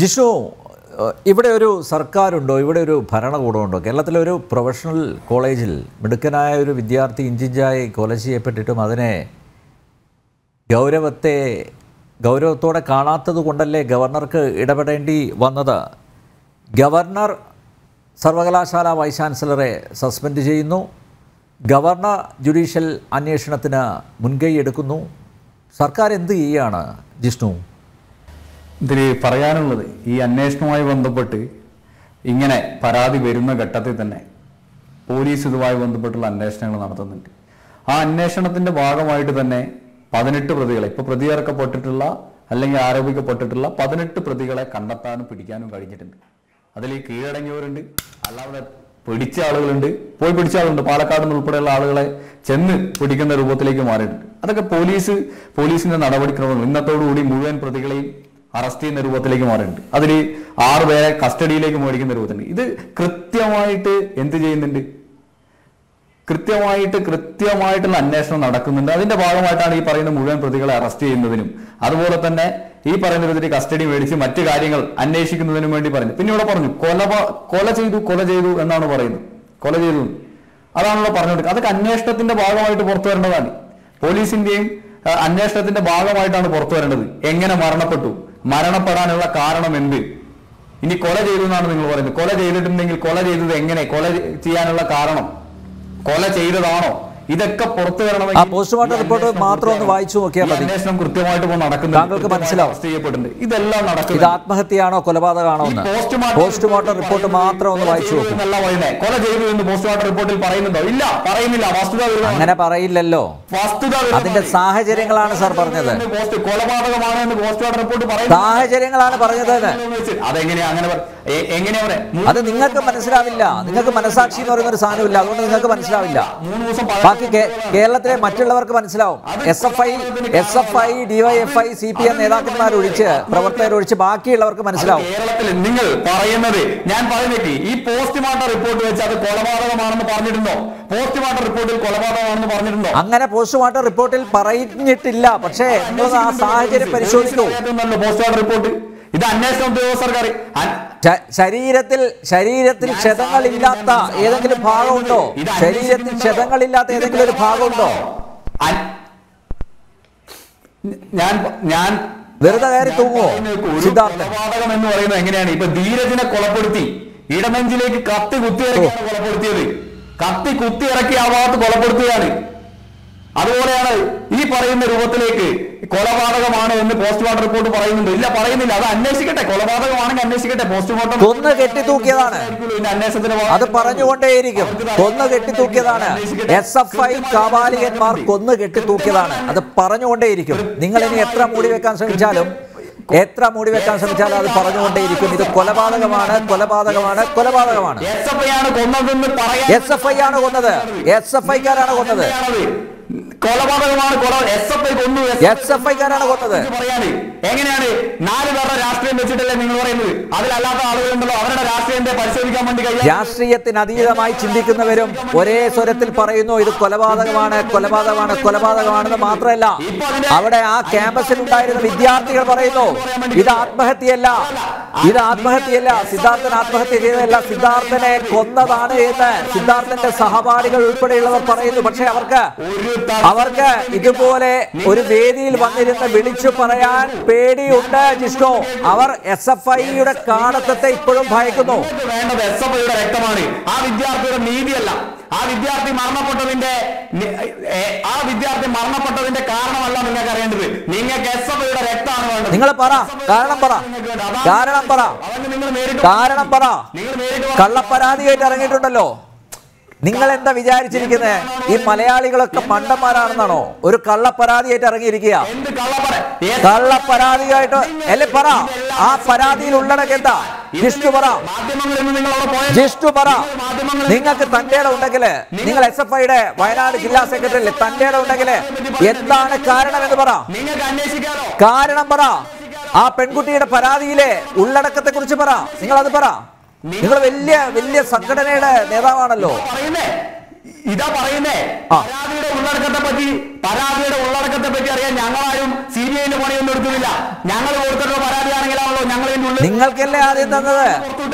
ജിഷു, ഇവിടെ ഒരു സർക്കാരുണ്ടോ, ഇവിടെ ഒരു ഭരണകൂടമുണ്ടോ? കേരളത്തിലെ ഒരു പ്രൊഫഷണൽ കോളേജിൽ മിടുക്കനായ ഒരു വിദ്യാർത്ഥി ഇഞ്ചിഞ്ചായി കൊല ചെയ്യപ്പെട്ടിട്ടും അതിനെ ഗൗരവത്തോടെ കാണാത്തത് കൊണ്ടല്ലേ ഗവർണർക്ക് ഇടപെടേണ്ടി വന്നത്? ഗവർണർ സർവകലാശാല വൈസ് ചാൻസലറെ സസ്പെൻഡ് ചെയ്യുന്നു. ഗവർണർ ജുഡീഷ്യൽ അന്വേഷണത്തിന് മുൻകൈ എടുക്കുന്നു. സർക്കാർ എന്ത് ചെയ്യുകയാണ് ജിഷ്ണു? ഇതിൽ പറയാനുള്ളത്, ഈ അന്വേഷണവുമായി ബന്ധപ്പെട്ട് ഇങ്ങനെ പരാതി വരുന്ന ഘട്ടത്തിൽ തന്നെ പോലീസ് ഇതുമായി ബന്ധപ്പെട്ടുള്ള അന്വേഷണങ്ങൾ നടത്തുന്നുണ്ട്. ആ അന്വേഷണത്തിന്റെ ഭാഗമായിട്ട് തന്നെ 18 പ്രതികളെ, ഇപ്പൊ പ്രതിയേർക്കപ്പെട്ടിട്ടുള്ള അല്ലെങ്കിൽ ആരോപിക്കപ്പെട്ടിട്ടുള്ള 18 പ്രതികളെ കണ്ടെത്താനും പിടിക്കാനും കഴിഞ്ഞിട്ടുണ്ട്. അതിൽ കീഴടങ്ങിയവരുണ്ട്, അല്ലാതെ പിടിച്ച ആളുകളുണ്ട്, പോയി പിടിച്ച ആളുണ്ട്. പാലക്കാട് നിന്ന് ഉൾപ്പെടെയുള്ള ആളുകളെ ചെന്ന് പിടിക്കുന്ന രൂപത്തിലേക്ക് മാറിയിട്ടുണ്ട്. അതൊക്കെ പോലീസിന്റെ നടപടിക്രമങ്ങൾ ഇന്നത്തോടുകൂടി മുഴുവൻ പ്രതികളെയും അറസ്റ്റ് ചെയ്യുന്ന രൂപത്തിലേക്ക് മാറിയിട്ടുണ്ട്. അതിൽ 6 പേരെ കസ്റ്റഡിയിലേക്ക് മേടിക്കുന്ന രൂപത്തിലുണ്ട്. ഇത് കൃത്യമായിട്ട് എന്ത് ചെയ്യുന്നുണ്ട്? കൃത്യമായിട്ടുള്ള അന്വേഷണം നടക്കുന്നുണ്ട്. അതിന്റെ ഭാഗമായിട്ടാണ് ഈ പറയുന്ന മുഴുവൻ പ്രതികളെ അറസ്റ്റ് ചെയ്യുന്നതിനും അതുപോലെ തന്നെ ഈ പറയുന്ന രൂപത്തിൽ കസ്റ്റഡി മേടിച്ച് മറ്റു കാര്യങ്ങൾ അന്വേഷിക്കുന്നതിനും വേണ്ടി പറഞ്ഞു. പിന്നെ ഇവിടെ പറഞ്ഞു കൊല ചെയ്തു എന്നാണ് പറയുന്നത്. കൊല ചെയ്തു അതാണല്ലോ പറഞ്ഞുകൊടുക്കുക. അതൊക്കെ അന്വേഷണത്തിന്റെ ഭാഗമായിട്ട് പുറത്തു വരേണ്ടതാണ്. പോലീസിന്റെയും അന്വേഷണത്തിന്റെ ഭാഗമായിട്ടാണ് പുറത്തു വരേണ്ടത്. എങ്ങനെ മരണപ്പെടാനുള്ള കാരണം എന്ത്? ഇനി കൊല ചെയ്തു എന്നാണ് നിങ്ങൾ പറയുന്നത്. കൊല ചെയ്തിട്ടുണ്ടെങ്കിൽ കൊല ചെയ്തത് എങ്ങനെ? കൊല ചെയ്യാനുള്ള കാരണം കൊല ചെയ്തതാണോ? ഇതൊക്കെ പുറത്തു വരണമെങ്കിൽ പോസ്റ്റ്മോർട്ടം റിപ്പോർട്ട് മാത്രം ഒന്ന് വായിച്ചു നോക്കിയാൽ മതി. അന്വേഷണം കൃത്യമായിട്ട് നടക്കുന്നത് താങ്കൾക്ക് മനസ്സിലാവും. ഇതെല്ലാം നടക്കുന്നത് ഇത് ആത്മഹത്യയാണോ കൊലപാതകമാണോ എന്ന് പോസ്റ്റ്മോർട്ടം റിപ്പോർട്ട് മാത്രം ഒന്ന് വായിച്ചു നോക്കും. കൊല ചെയ്തു എന്ന് പോസ്റ്റ്മോർട്ടം റിപ്പോർട്ടിൽ പറയുന്നുണ്ടോ? ഇല്ല, പറയുന്നില്ല. വസ്തുത അങ്ങനെ പറയില്ലല്ലോ. അതിന്റെ സാഹചര്യങ്ങളാണ് സാർ പറഞ്ഞത്. കൊലപാതകമാണ് എന്ന് പോസ്റ്റ്മോർട്ടം റിപ്പോർട്ട് പറയുന്നത് സാഹചര്യങ്ങളാണ് പറഞ്ഞത്. അതെങ്ങനെയാ എങ്ങനെയാ അത് നിങ്ങൾക്ക് മനസ്സിലാവില്ല. നിങ്ങൾക്ക് മനസാക്ഷി എന്ന് പറയുന്ന ഒരു സാധനമില്ല. അതുകൊണ്ട് നിങ്ങൾക്ക് മനസ്സിലാവില്ല. ബാക്കി കേരളത്തിലെ മറ്റുള്ളവർക്ക് മനസ്സിലാവും. SFI, DYFI, CPM നേതാക്കന്മാരൊഴിച്ച്, പ്രവർത്തകരൊഴിച്ച് ബാക്കിയുള്ളവർക്ക് മനസ്സിലാവും. കേരളത്തിൽ നിങ്ങൾ പറയുന്നത്, ഞാൻ പറയുന്നത്, ഈ പോസ്റ്റ്മോർട്ടം റിപ്പോർട്ട് വെച്ച് അത് കൊലപാതകമാണെന്ന് പറഞ്ഞിട്ടുണ്ടോ? പോസ്റ്റ്മോർട്ടം റിപ്പോർട്ടിൽ കൊലപാതകമാണെന്ന് പറഞ്ഞിട്ടുണ്ടോ? അങ്ങനെ പോസ്റ്റ്മോർട്ടം റിപ്പോർട്ടിൽ പറഞ്ഞിട്ടില്ല. പക്ഷേ നിങ്ങൾ ആ സാഹചര്യം പരിശോധിക്കൂ. പോസ്റ്റ്മോർട്ടം റിപ്പോർട്ട് ഇത് അന്വേഷണ ഉദ്യോഗസ്ഥർക്ക് ശരീരത്തിൽ ക്ഷതങ്ങളില്ലാത്ത ഏതെങ്കിലും ഭാഗമുണ്ടോ? ശരീരത്തിൽ ക്ഷതങ്ങളില്ലാത്ത ഏതെങ്കിലും ഒരു ഭാഗമുണ്ടോ? ഞാൻ വെറുതെ കയറി തൂങ്ങോ? സിദ്ധാർത്ഥൻ കൊലപാതകം എന്ന് പറയുന്നത് എങ്ങനെയാണ്? ഇപ്പൊ ധീരജിനെ കൊലപ്പെടുത്തി, ഇടനെഞ്ചിലേക്ക് കത്തി കുത്തിയിറക്കിയാണ് കൊലപ്പെടുത്തിയത്. കത്തി കുത്തി ഇറക്കി ആ ഭാഗത്ത് കൊലപ്പെടുത്തുകയാണ്. അതുപോലെയാണ് ഈ പറയുന്ന രൂപത്തിലേക്ക് കൊലപാതകമാണ് എന്ന് പോസ്റ്റ്മോർട്ടം റിപ്പോർട്ട് പറയുന്നുണ്ട്. ഇല്ല, പറയുന്നില്ല. അത് അന്വേഷിക്കട്ടെ. കൊലപാതകമാണെങ്കിൽ അന്വേഷിക്കട്ടെ. പോസ്റ്റ്മോർട്ടം കൊന്ന് കെട്ടിത്തൂക്കിയതാണ്. അത് പറഞ്ഞുകൊണ്ടേയിരിക്കും. കൊന്ന് കെട്ടിത്തൂക്കിയതാണ്. SFI കാബാലികന്മാർ കൊന്ന് കെട്ടിത്തൂക്കിയതാണ്. അത് പറഞ്ഞുകൊണ്ടേയിരിക്കും. നിങ്ങൾ ഇനി എത്ര മൂടി വെക്കാൻ ശ്രമിച്ചാലും അത് പറഞ്ഞുകൊണ്ടേയിരിക്കും. ഇത് കൊലപാതകമാണ്. SFI ആണ് കൊന്നത്. SFIക്കാരാണ് കൊന്നത്. കൊലപാതകമാണ്. SFIക്കാരാണ് കൊന്നത്. എങ്ങനെയാണ് 4 പേരുടെ രാഷ്ട്രീയം വെച്ചിട്ടല്ലേ നിങ്ങൾ പറയുന്നത്? അതിലല്ലാത്ത ആളുകളുണ്ടല്ലോ, അവരുടെ രാഷ്ട്രീയത്തെ പരിശോധിക്കാൻ വേണ്ടി രാഷ്ട്രീയത്തിന് അതീതമായി ചിന്തിക്കുന്നവരും ഒരേ സ്വരത്തിൽ പറയുന്നു ഇത് കൊലപാതകമാണെന്ന് മാത്രമല്ല, അവിടെ ആ ക്യാമ്പസിൽ ഉണ്ടായിരുന്ന വിദ്യാർത്ഥികൾ പറയുന്നു ഇത് ആത്മഹത്യയല്ല. സിദ്ധാർത്ഥൻ ആത്മഹത്യ ചെയ്തതല്ല, സിദ്ധാർത്ഥനെ കൊന്നതാണ് എന്ന് സിദ്ധാർത്ഥന്റെ സഹപാഠികൾ ഉൾപ്പെടെയുള്ളവർ പറയുന്നു. പക്ഷെ അവർക്ക് ഇതുപോലെ ഒരു വേദിയിൽ വന്നിരുന്ന് വിളിച്ചു പറയാൻ പേടിയുണ്ട് ജിഷ്ണു. അവർ SFIയുടെ കാടത്തത്തെ ഇപ്പോഴും ഭയക്കുന്നു. വേണ്ടത് SFIയുടെ രക്തമാണ്. ആ വിദ്യാർത്ഥിയുടെ നീതിയല്ല. ആ വിദ്യാർത്ഥി മരണപ്പെട്ടതിന്റെ കാരണമല്ല നിങ്ങൾക്ക് അറിയേണ്ടത്. നിങ്ങൾക്ക് SFIയുടെ രക്തമാണ് വേണ്ടത്. നിങ്ങൾ പറ, കാരണം പറ. കള്ളപ്പരാതിയായിട്ട് ഇറങ്ങിയിട്ടുണ്ടല്ലോ. നിങ്ങൾ എന്താ വിചാരിച്ചിരിക്കുന്നത്? ഈ മലയാളികളൊക്കെ മണ്ടന്മാരാണെന്നാണോ? ഒരു കള്ളപ്പരാതിയായിട്ട് ഇറങ്ങിയിരിക്കുക. കള്ളപ്പരാതിയായിട്ട് അല്ലെ? പറ, ആ പരാതിയിൽ ഉള്ളടക്കം എന്താ? ജിഷ്ണു പറ. നിങ്ങൾക്ക് തന്റെ ഉണ്ടെങ്കിൽ, നിങ്ങൾ SFIയുടെ വയനാട് ജില്ലാ സെക്രട്ടറി അല്ലേ, തന്റെ ഉണ്ടെങ്കിൽ എന്താണ് കാരണം എന്ന് പറ. കാരണം പറ. ആ പെൺകുട്ടിയുടെ പരാതിയിലെ ഉള്ളടക്കത്തെ കുറിച്ച് പറ. നിങ്ങൾ അത് പറ. നിങ്ങൾ വലിയ സംഘടനയുടെ നേതാവാണല്ലോ. ഇതാ പറയുന്നേ. പരാതിയുടെ ഉള്ളടക്കത്തെ പറ്റി അറിയാൻ ഞങ്ങളാരും CBI പണിയൊന്നും എടുക്കുന്നില്ല. ഞങ്ങൾ കൊടുത്തിട്ടുള്ള പരാതിയാണെങ്കിലാണല്ലോ ഞങ്ങൾ നിങ്ങൾക്കല്ലേ ആദ്യം തന്നത്.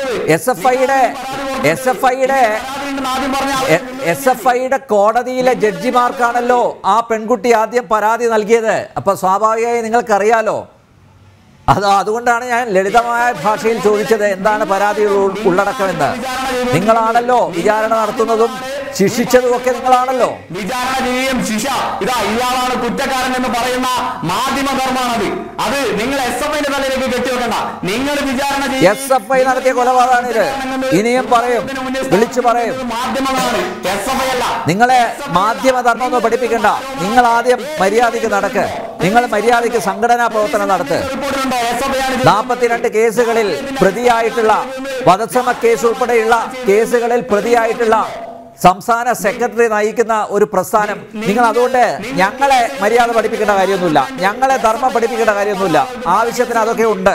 എസ് എഫ് ഐയുടെ കോടതിയിലെ ജഡ്ജിമാർക്കാണല്ലോ ആ പെൺകുട്ടി ആദ്യം പരാതി നൽകിയത്. അപ്പൊ സ്വാഭാവികമായി നിങ്ങൾക്കറിയാലോ. അതുകൊണ്ടാണ് ഞാൻ ലളിതമായ ഭാഷയിൽ ചോദിച്ചത് എന്താണ് പരാതിയുടെ ഉള്ളടക്കമെന്ന്. നിങ്ങളാണല്ലോ വിചാരണ നടത്തുന്നതും ശിക്ഷിച്ചതും ഒക്കെ നിങ്ങളാണല്ലോ. വിചാരണ ചെയ്യുകയും ശിക്ഷ ഇതാ ഇയാളാണ് കുറ്റക്കാരൻ എന്ന് പറയുന്ന മാധ്യമധർമ്മമാണത്. അത് നിങ്ങൾ SFIന്റെ തലയിലേക്ക് കെട്ടിവെക്കണ്ട. നിങ്ങൾ വിചാരണ SFI നടത്തിയ കൊലപാതകമാണ് ഇത്. ഇനിയും പറയും, വിളിച്ചു പറയും. മാധ്യമങ്ങളാണ്, SFI അല്ല. നിങ്ങളെ മാധ്യമധർമ്മം ഒന്നും പഠിപ്പിക്കണ്ട. നിങ്ങൾ ആദ്യം മര്യാദയ്ക്ക് നടക്ക്. നിങ്ങൾ മര്യാദയ്ക്ക് സംഘടനാ പ്രവർത്തനം നടത്ത്. 42 കേസുകളിൽ പ്രതിയായിട്ടുള്ള, വധശ്രമ കേസ് ഉൾപ്പെടെയുള്ള കേസുകളിൽ പ്രതിയായിട്ടുള്ള സംസ്ഥാന സെക്രട്ടറി നയിക്കുന്ന ഒരു പ്രസ്ഥാനം. നിങ്ങൾ അതുകൊണ്ട് ഞങ്ങളെ മര്യാദ പഠിപ്പിക്കേണ്ട കാര്യമൊന്നുമില്ല, ഞങ്ങളെ ധർമ്മം പഠിപ്പിക്കേണ്ട കാര്യമൊന്നുമില്ല. ആവശ്യത്തിന് അതൊക്കെ ഉണ്ട്.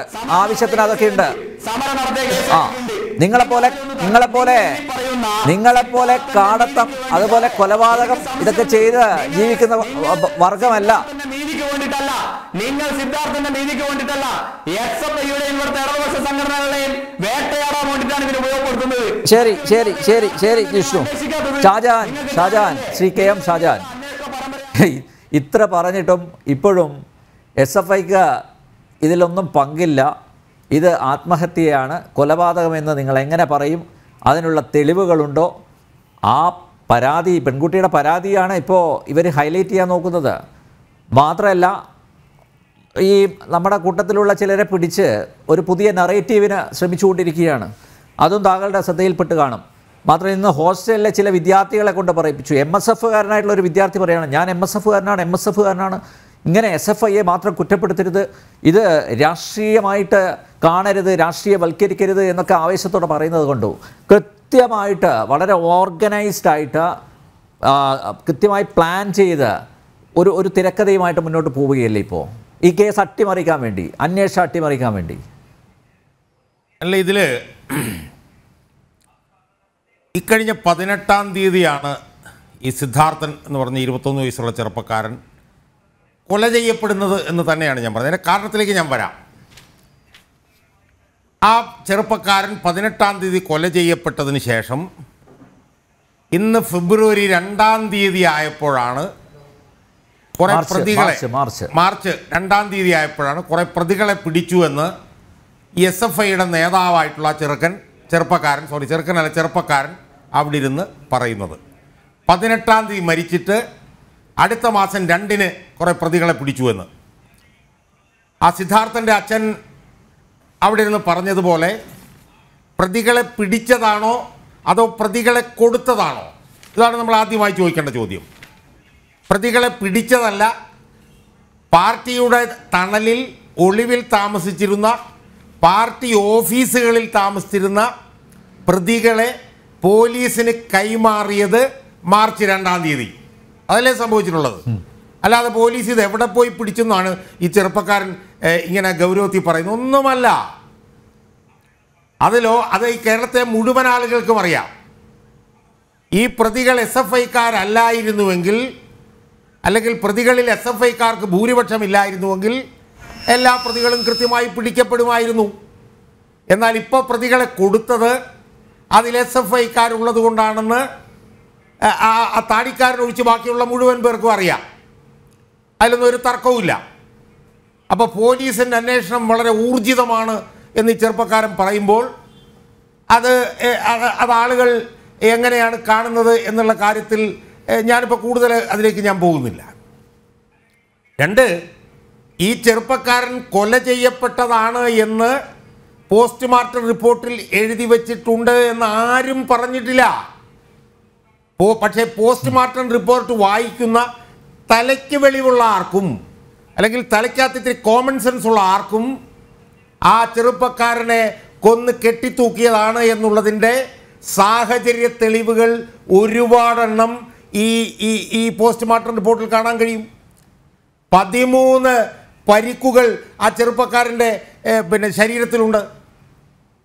നിങ്ങളെപ്പോലെ കാടത്തം, അതുപോലെ കൊലപാതകം ഇതൊക്കെ ചെയ്ത് ജീവിക്കുന്ന വർഗമല്ല. നിങ്ങൾ സിദ്ധാർത്ഥന്റെ നീതിക്ക് വേണ്ടിയിട്ടല്ല, SFIയുടെയും ഇവിടുത്തെ ഇടതുപക്ഷ സംഘടനകളെയും വേട്ടയാടാൻ വേണ്ടിയിട്ടാണ് ഇതിന് ഉപയോഗപ്പെടുത്തുന്നത്. ശരി വിഷ്ണു. ഷാജാൻ, ശ്രീ KM ഷാജാൻ, ഇത്ര പറഞ്ഞിട്ടും ഇപ്പോഴും SFIക്ക് ഇതിലൊന്നും പങ്കില്ല. ഇത് ആത്മഹത്യയാണ്, കൊലപാതകമെന്ന് നിങ്ങൾ എങ്ങനെ പറയും? അതിനുള്ള തെളിവുകളുണ്ടോ? ആ പരാതി, പെൺകുട്ടിയുടെ പരാതിയാണ് ഇപ്പോൾ ഇവർ ഹൈലൈറ്റ് ചെയ്യാൻ നോക്കുന്നത്. മാത്രമല്ല, ഈ നമ്മുടെ കൂട്ടത്തിലുള്ള ചിലരെ പിടിച്ച് ഒരു പുതിയ നറേറ്റീവിന് ശ്രമിച്ചുകൊണ്ടിരിക്കുകയാണ്. അതും താങ്കളുടെ ശ്രദ്ധയിൽപ്പെട്ട് കാണും. മാത്രമല്ല, ഇന്ന് ഹോസ്റ്റലിലെ ചില വിദ്യാർത്ഥികളെ കൊണ്ട് പറയിപ്പിച്ചു. MSFകാരനായിട്ടുള്ള ഒരു വിദ്യാർത്ഥി പറയുകയാണ്, ഞാൻ MSFകാരനാണ്, ഇങ്ങനെ SFIയെ മാത്രം കുറ്റപ്പെടുത്തരുത്, ഇത് രാഷ്ട്രീയമായിട്ട് കാണരുത്, രാഷ്ട്രീയവൽക്കരിക്കരുത് എന്നൊക്കെ ആവേശത്തോടെ പറയുന്നത് കൊണ്ടു കൃത്യമായിട്ട്, വളരെ ഓർഗനൈസ്ഡ് ആയിട്ട്, കൃത്യമായി പ്ലാൻ ചെയ്ത് ഒരു തിരക്കഥയുമായിട്ട് മുന്നോട്ട് പോവുകയല്ലേ ഇപ്പോൾ ഈ കേസ് അട്ടിമറിക്കാൻ വേണ്ടി, അന്വേഷണം അട്ടിമറിക്കാൻ വേണ്ടി? അല്ല, ഇതിൽ ഇക്കഴിഞ്ഞ 18-ാം തീയതിയാണ് ഈ സിദ്ധാർത്ഥൻ എന്ന് പറഞ്ഞ 21 വയസ്സുള്ള ചെറുപ്പക്കാരൻ കൊല ചെയ്യപ്പെടുന്നത് എന്ന് തന്നെയാണ് ഞാൻ പറഞ്ഞത്. അതിൻ്റെ കാരണത്തിലേക്ക് ഞാൻ വരാം. ആ ചെറുപ്പക്കാരൻ 18-ാം തീയതി കൊല ചെയ്യപ്പെട്ടതിന് ശേഷം ഇന്ന് ഫെബ്രുവരി 2-ാം തീയതി ആയപ്പോഴാണ് കുറേ പ്രതികളെ, മാർച്ച് 2-ാം തീയതി ആയപ്പോഴാണ് കുറേ പ്രതികളെ പിടിച്ചു എന്ന് SFIയുടെ നേതാവായിട്ടുള്ള ചെറുപ്പക്കാരൻ അവിടെ ഇരുന്ന് പറയുന്നത്. 18-ാം തീയതി മരിച്ചിട്ട് അടുത്ത മാസം 2-ന് കുറേ പ്രതികളെ പിടിച്ചു എന്ന് ആ സിദ്ധാർത്ഥൻ്റെ അച്ഛൻ അവിടെ ഇരുന്ന് പറഞ്ഞതുപോലെ പ്രതികളെ പിടിച്ചതാണോ അതോ പ്രതികളെ കൊടുത്തതാണോ? ഇതാണ് നമ്മൾ ആദ്യമായി ചോദിക്കേണ്ട ചോദ്യം. പ്രതികളെ പിടിച്ചതല്ല, പാർട്ടിയുടെ തണലിൽ ഒളിവിൽ താമസിച്ചിരുന്ന, പാർട്ടി ഓഫീസുകളിൽ താമസിച്ചിരുന്ന പ്രതികളെ പോലീസിന് കൈമാറിയത് മാർച്ച് 2-ാം തീയതി. അതല്ലേ സംഭവിച്ചിട്ടുള്ളത്. അല്ലാതെ പോലീസ് ഇത് എവിടെ പോയി പിടിച്ചെന്നാണ് ഈ ചെറുപ്പക്കാരൻ ഇങ്ങനെ ഗൗരവത്തിൽ പറയുന്നത്. ഒന്നുമല്ല. അത് ഈ കേരളത്തെ മുഴുവൻ ആളുകൾക്കും അറിയാം. ഈ പ്രതികൾ SFIക്കാരല്ലായിരുന്നുവെങ്കിൽ, അല്ലെങ്കിൽ പ്രതികളിൽ SFIക്കാർക്ക് ഭൂരിപക്ഷമില്ലായിരുന്നുവെങ്കിൽ എല്ലാ പ്രതികളും കൃത്യമായി പിടിക്കപ്പെടുമായിരുന്നു. എന്നാൽ ഇപ്പോൾ പ്രതികളെ കൊടുത്തത് അതിൽ SFIക്കാരുള്ളത് കൊണ്ടാണെന്ന് ആ താടിക്കാരനൊഴിച്ച് ബാക്കിയുള്ള മുഴുവൻ പേർക്കും അറിയാം. അതിലൊന്നും ഒരു തർക്കവുമില്ല. അപ്പോൾ പോലീസിൻ്റെ അന്വേഷണം വളരെ ഊർജിതമാണ് എന്ന് ഈ ചെറുപ്പക്കാരൻ പറയുമ്പോൾ അത് ആളുകൾ എങ്ങനെയാണ് കാണുന്നത് എന്നുള്ള കാര്യത്തിൽ ഞാനിപ്പോൾ കൂടുതൽ അതിലേക്ക് ഞാൻ പോകുന്നില്ല. 2, ഈ ചെറുപ്പക്കാരൻ കൊല ചെയ്യപ്പെട്ടതാണ് എന്ന് പോസ്റ്റ്മോർട്ടം റിപ്പോർട്ടിൽ എഴുതി വച്ചിട്ടുണ്ട് എന്ന് ആരും പറഞ്ഞിട്ടില്ല. പക്ഷേ പോസ്റ്റ്മോർട്ടം റിപ്പോർട്ട് വായിക്കുന്ന തലയ്ക്ക് വെളിവുള്ള ആർക്കും, അല്ലെങ്കിൽ തലയ്ക്കകത്തിരി കോമൺ സെൻസ് ഉള്ള ആർക്കും ആ ചെറുപ്പക്കാരനെ കൊന്ന് കെട്ടിത്തൂക്കിയതാണ് എന്നുള്ളതിൻ്റെ സാഹചര്യ തെളിവുകൾ ഒരുപാടെണ്ണം ഈ പോസ്റ്റ്മോർട്ടം റിപ്പോർട്ടിൽ കാണാൻ കഴിയും. 13 പരിക്കുകൾ ആ ചെറുപ്പക്കാരൻ്റെ ശരീരത്തിലുണ്ട്.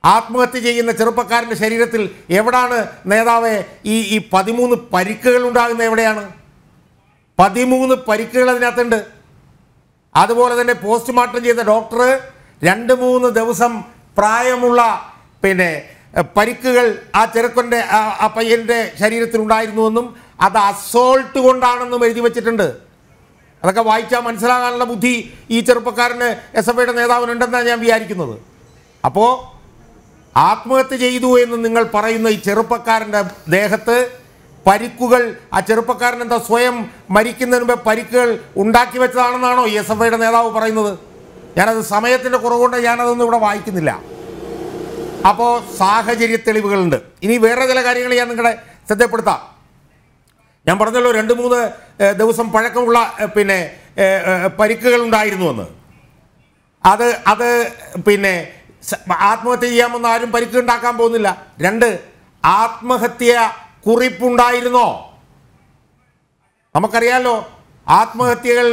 ആത്മഹത്യ ചെയ്യുന്ന ചെറുപ്പക്കാരൻ്റെ ശരീരത്തിൽ എവിടാണ് നേതാവേ ഈ 13 പരിക്കുകൾ ഉണ്ടാകുന്നത്? എവിടെയാണ് 13 പരിക്കുകൾ അതിനകത്തുണ്ട്? അതുപോലെ തന്നെ പോസ്റ്റ്മോർട്ടം ചെയ്ത ഡോക്ടർ 2-3 ദിവസം പ്രായമുള്ള പരിക്കുകൾ ആ ചെറുക്കൻ്റെ ആ പയ്യൻ്റെ ശരീരത്തിലുണ്ടായിരുന്നുവെന്നും അത് അസോൾട്ട് കൊണ്ടാണെന്നും എഴുതി വച്ചിട്ടുണ്ട്. അതൊക്കെ വായിച്ചാൽ മനസ്സിലാകാനുള്ള ബുദ്ധി ഈ ചെറുപ്പക്കാരന് SFIയുടെ നേതാവിനുണ്ടെന്നാണ് ഞാൻ വിചാരിക്കുന്നത്. അപ്പോൾ ആത്മഹത്യ ചെയ്തു എന്ന് നിങ്ങൾ പറയുന്ന ഈ ചെറുപ്പക്കാരൻ്റെ ദേഹത്ത് പരിക്കുകൾ, ആ ചെറുപ്പക്കാരൻ എന്താ സ്വയം മരിക്കുന്നതിന് മുമ്പ് പരിക്കുകൾ ഉണ്ടാക്കി വെച്ചതാണെന്നാണോ ഈ SFIയുടെ നേതാവ് പറയുന്നത്? ഞാനത് സമയത്തിൻ്റെ കുറവുകൊണ്ട് ഞാനതൊന്നും ഇവിടെ വായിക്കുന്നില്ല. അപ്പോൾ സാഹചര്യ തെളിവുകളുണ്ട്. ഇനി വേറെ ചില കാര്യങ്ങൾ ഞാൻ നിങ്ങളുടെ ശ്രദ്ധപ്പെടുത്താം. ഞാൻ പറഞ്ഞല്ലോ 2-3 ദിവസം പഴക്കമുള്ള പരിക്കുകൾ ഉണ്ടായിരുന്നുവെന്ന്. അത് ആത്മഹത്യ ചെയ്യാമെന്ന് ആരും പരിക്ക് ഉണ്ടാക്കാൻ പോകുന്നില്ല. 2, ആത്മഹത്യ കുറിപ്പുണ്ടായിരുന്നോ? നമുക്കറിയാലോ, ആത്മഹത്യകൾ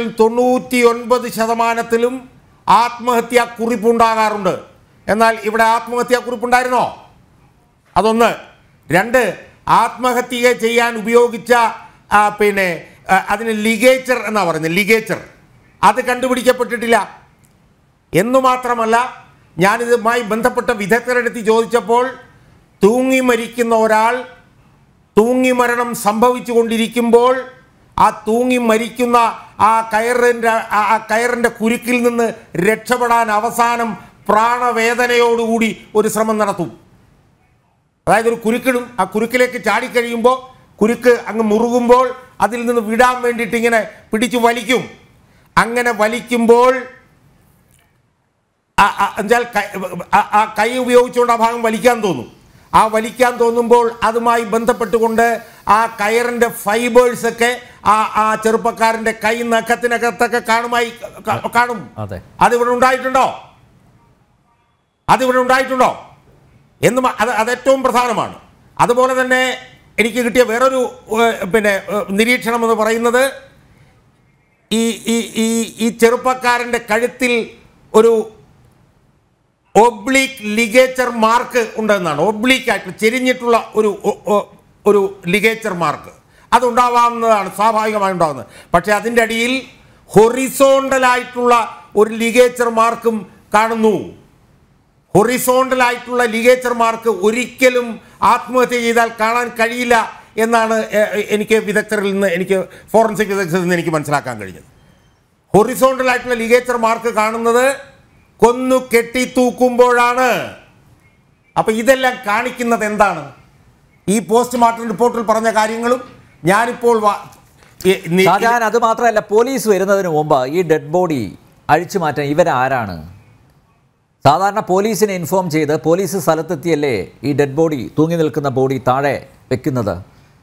99% ആത്മഹത്യാ കുറിപ്പുണ്ടാകാറുണ്ട്. എന്നാൽ ഇവിടെ ആത്മഹത്യാ കുറിപ്പുണ്ടായിരുന്നോ? അതൊന്ന്. 2, ആത്മഹത്യ ചെയ്യാൻ ഉപയോഗിച്ച അതിന് ലിഗേച്ചർ എന്നാണ് പറയുന്നത്, ലിഗേച്ചർ, അത് കണ്ടുപിടിക്കപ്പെട്ടിട്ടില്ല. എന്നു മാത്രമല്ല, ഞാനിതുമായി ബന്ധപ്പെട്ട വിദഗ്ധരെടുത്ത് ചോദിച്ചപ്പോൾ തൂങ്ങി മരിക്കുന്ന ഒരാൾ തൂങ്ങി മരണം സംഭവിച്ചു കൊണ്ടിരിക്കുമ്പോൾ ആ തൂങ്ങി മരിക്കുന്ന ആ കയറിൻ്റെ കുരുക്കിൽ നിന്ന് രക്ഷപ്പെടാൻ അവസാനം പ്രാണവേദനയോടുകൂടി ഒരു ശ്രമം നടത്തും. അതായത് ഒരു കുരുക്കിടും, ആ കുരുക്കിലേക്ക് ചാടിക്കഴിയുമ്പോൾ കുരുക്ക് അങ്ങ് മുറുകുമ്പോൾ അതിൽ നിന്ന് വിടാൻ വേണ്ടിയിട്ട് ഇങ്ങനെ പിടിച്ചു വലിക്കും. അങ്ങനെ വലിക്കുമ്പോൾ എന്നുവെച്ചാൽ ആ കൈ ഉപയോഗിച്ചുകൊണ്ട് ആ ഭാഗം വലിക്കാൻ തോന്നും. ആ വലിക്കാൻ തോന്നുമ്പോൾ അതുമായി ബന്ധപ്പെട്ടുകൊണ്ട് ആ കയറിൻ്റെ ഫൈബേഴ്സൊക്കെ ആ ചെറുപ്പക്കാരൻ്റെ കൈ നഖത്തിനകത്തൊക്കെ കാണും. അതിവിടെ ഉണ്ടായിട്ടുണ്ടോ? എന്നും അത് ഏറ്റവും പ്രധാനമാണ്. അതുപോലെ തന്നെ എനിക്ക് കിട്ടിയ വേറൊരു നിരീക്ഷണം എന്ന് പറയുന്നത് ഈ ചെറുപ്പക്കാരൻ്റെ കഴുത്തിൽ ഒരു ഒബ്ലീക്ക് ലിഗേച്ചർ മാർക്ക് ഉണ്ടെന്നാണ്. ഒബ്ലീക്കായിട്ട് ചെരിഞ്ഞിട്ടുള്ള ഒരു ലിഗേച്ചർ മാർക്ക് അതുണ്ടാവാവുന്നതാണ്, സ്വാഭാവികമായി ഉണ്ടാകുന്നത്. പക്ഷേ അതിൻ്റെ അടിയിൽ ഹൊറിസോണ്ടലായിട്ടുള്ള ഒരു ലിഗേച്ചർ മാർക്കും കാണുന്നു. ഹൊറിസോണ്ടലായിട്ടുള്ള ലിഗേച്ചർ മാർക്ക് ഒരിക്കലും ആത്മഹത്യ ചെയ്താൽ കാണാൻ കഴിയില്ല എന്നാണ് എനിക്ക് ഫോറൻസിക് വിദഗ്ധരിൽ നിന്ന് എനിക്ക് മനസ്സിലാക്കാൻ കഴിഞ്ഞത്. ഹൊറിസോണ്ടലായിട്ടുള്ള ലിഗേച്ചർ മാർക്ക് കാണുന്നത് കൊന്നു കെട്ടി തൂക്കുമ്പോഴാണ്. അപ്പം ഇതെല്ലാം കാണിക്കുന്നത് എന്താണ്? ഈ പോസ്റ്റ്മോർട്ടം റിപ്പോർട്ടിൽ പറഞ്ഞ കാര്യങ്ങളും ഞാനിപ്പോൾ അത് മാത്രമല്ല, പോലീസ് വരുന്നതിന് മുമ്പ് ഈ ഡെഡ് ബോഡി അഴിച്ചു മാറ്റാൻ ഇവരാരാണ്? സാധാരണ പോലീസിനെ ഇൻഫോം ചെയ്ത് പോലീസ് സ്ഥലത്തെത്തിയല്ലേ ഈ ഡെഡ് ബോഡി, തൂങ്ങി നിൽക്കുന്ന ബോഡി താഴെ വെക്കുന്നത്?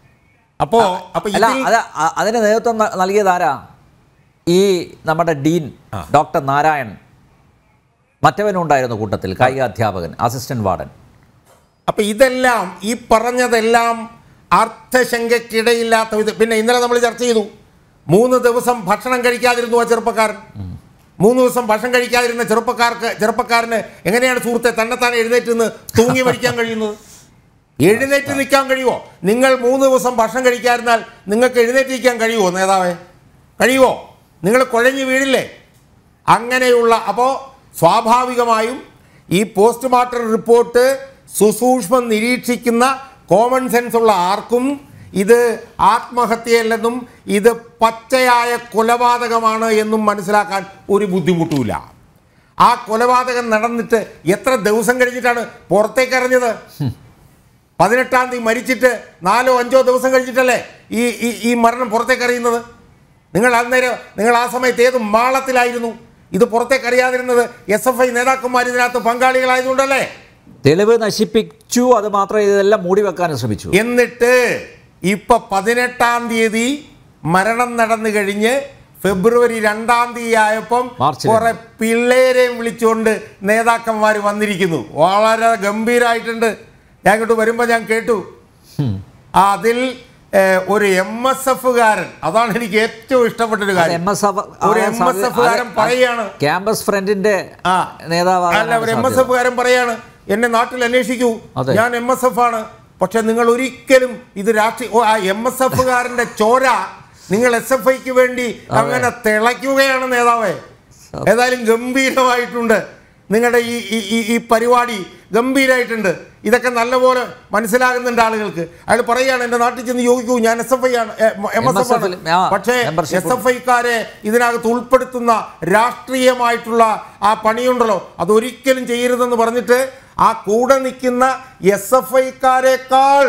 അതിന് നേതൃത്വം നൽകിയതാരാ? ഈ നമ്മുടെ ഡീൻ ഡോക്ടർ നാരായൺ, മറ്റവനുണ്ടായിരുന്നു കൂട്ടത്തിൽ, കായിക അധ്യാപകൻ, അസിസ്റ്റന്റ് വാർഡൻ. അപ്പം ഇതെല്ലാം ഈ പറഞ്ഞതെല്ലാം അർത്ഥശങ്കയ്ക്കിടയില്ലാത്ത വിധം. പിന്നെ ഇന്നലെ നമ്മൾ ചർച്ച ചെയ്തു, 3 ദിവസം ഭക്ഷണം കഴിക്കാതിരുന്നു ആ ചെറുപ്പക്കാരൻ. 3 ദിവസം ഭക്ഷണം കഴിക്കാതിരുന്ന ചെറുപ്പക്കാരന് എങ്ങനെയാണ് സുഹൃത്തെ തന്നെത്താൻ എഴുന്നേറ്റ് നിന്ന് തൂങ്ങി മരിക്കാൻ കഴിയുന്നത്? എഴുന്നേറ്റ് നിൽക്കാൻ കഴിയുമോ? നിങ്ങൾ 3 ദിവസം ഭക്ഷണം കഴിക്കാതിരുന്നാൽ നിങ്ങൾക്ക് എഴുന്നേറ്റ് നിൽക്കാൻ കഴിയുമോ നേതാവേ? കഴിയുമോ? നിങ്ങൾ കുഴഞ്ഞു വീഴില്ലേ? അങ്ങനെയുള്ള അപ്പോൾ സ്വാഭാവികമായും ഈ പോസ്റ്റ്മോർട്ടം റിപ്പോർട്ട് സുസൂക്ഷ്മം നിരീക്ഷിക്കുന്ന കോമൺ സെൻസ് ഉള്ള ആർക്കും ഇത് ആത്മഹത്യയല്ലെന്നും ഇത് പച്ചയായ കൊലപാതകമാണ് എന്നും മനസ്സിലാക്കാൻ ഒരു ബുദ്ധിമുട്ടുമില്ല. ആ കൊലപാതകം നടന്നിട്ട് എത്ര ദിവസം കഴിഞ്ഞിട്ടാണ് പുറത്തേക്ക് അറിഞ്ഞത്? 18-ാം തീയതി മരിച്ചിട്ട് 4-5 ദിവസം കഴിഞ്ഞിട്ടല്ലേ ഈ മരണം പുറത്തേക്ക് അറിയുന്നത്? നിങ്ങൾ ആ സമയത്ത് ഏത് മാളത്തിലായിരുന്നു? ഇത് പുറത്തേക്ക് അറിയാതിരുന്നത് SFI നേതാക്കന്മാർ ഇതിനകത്ത് പങ്കാളികളായതുകൊണ്ടല്ലേ? തെളിവ് നശിപ്പിച്ചു, അത് മാത്രമേ ഇതെല്ലാം മൂടി വെക്കാൻ ശ്രമിച്ചു. എന്നിട്ട് ഇപ്പൊ 18-ാം തീയതി മരണം നടന്നു കഴിഞ്ഞ് ഫെബ്രുവരി 2-ാം തീയതി ആയപ്പം കുറെ പിള്ളേരെയും വിളിച്ചുകൊണ്ട് നേതാക്കന്മാർ വന്നിരിക്കുന്നു. വളരെ ഗംഭീരമായിട്ടുണ്ട്. ഞാൻ ഇങ്ങോട്ട് വരുമ്പോൾ ഞാൻ കേട്ടു, അതിൽ ഒരു MSFകാരൻ, അതാണ് എനിക്ക് ഏറ്റവും ഇഷ്ടപ്പെട്ടൊരു കാര്യം. ഒരു MSFകാരൻ പറയാണ്, ക്യാമ്പസ് ഫ്രണ്ടിന്റെ നേതാവ്. അല്ല, ഒരു MSFകാരൻ പറയാണ്, എന്നെ നാട്ടിൽ അന്വേഷിക്കൂ, അതെ. ഞാൻ MSF ആണ്. പക്ഷെ നിങ്ങൾ ഒരിക്കലും ഇത് രാഷ്ട്രീയ ആ MSFകാരൻ്റെ ചോര നിങ്ങൾ SFIക്ക് വേണ്ടി അങ്ങനെ തിളയ്ക്കുകയാണ് നേതാവേ. ഏതായാലും ഗംഭീരമായിട്ടുണ്ട് നിങ്ങളുടെ ഈ പരിപാടി, ഗംഭീരമായിട്ടുണ്ട്. ഇതൊക്കെ നല്ലപോലെ മനസ്സിലാകുന്നുണ്ട് ആളുകൾക്ക്. അയാൾ പറയുകയാണ് എൻ്റെ നാട്ടിൽ ചെന്ന് ചോദിക്കൂ, ഞാൻ SFI ആണ്, MSF ആണ്. പക്ഷേ SFIക്കാരെ ഇതിനകത്ത് ഉൾപ്പെടുത്തുന്ന രാഷ്ട്രീയമായിട്ടുള്ള ആ പണിയുണ്ടല്ലോ, അതൊരിക്കലും ചെയ്യരുതെന്ന് പറഞ്ഞിട്ട് ആ കൂടെ നിൽക്കുന്ന SFIക്കാരെക്കാൾ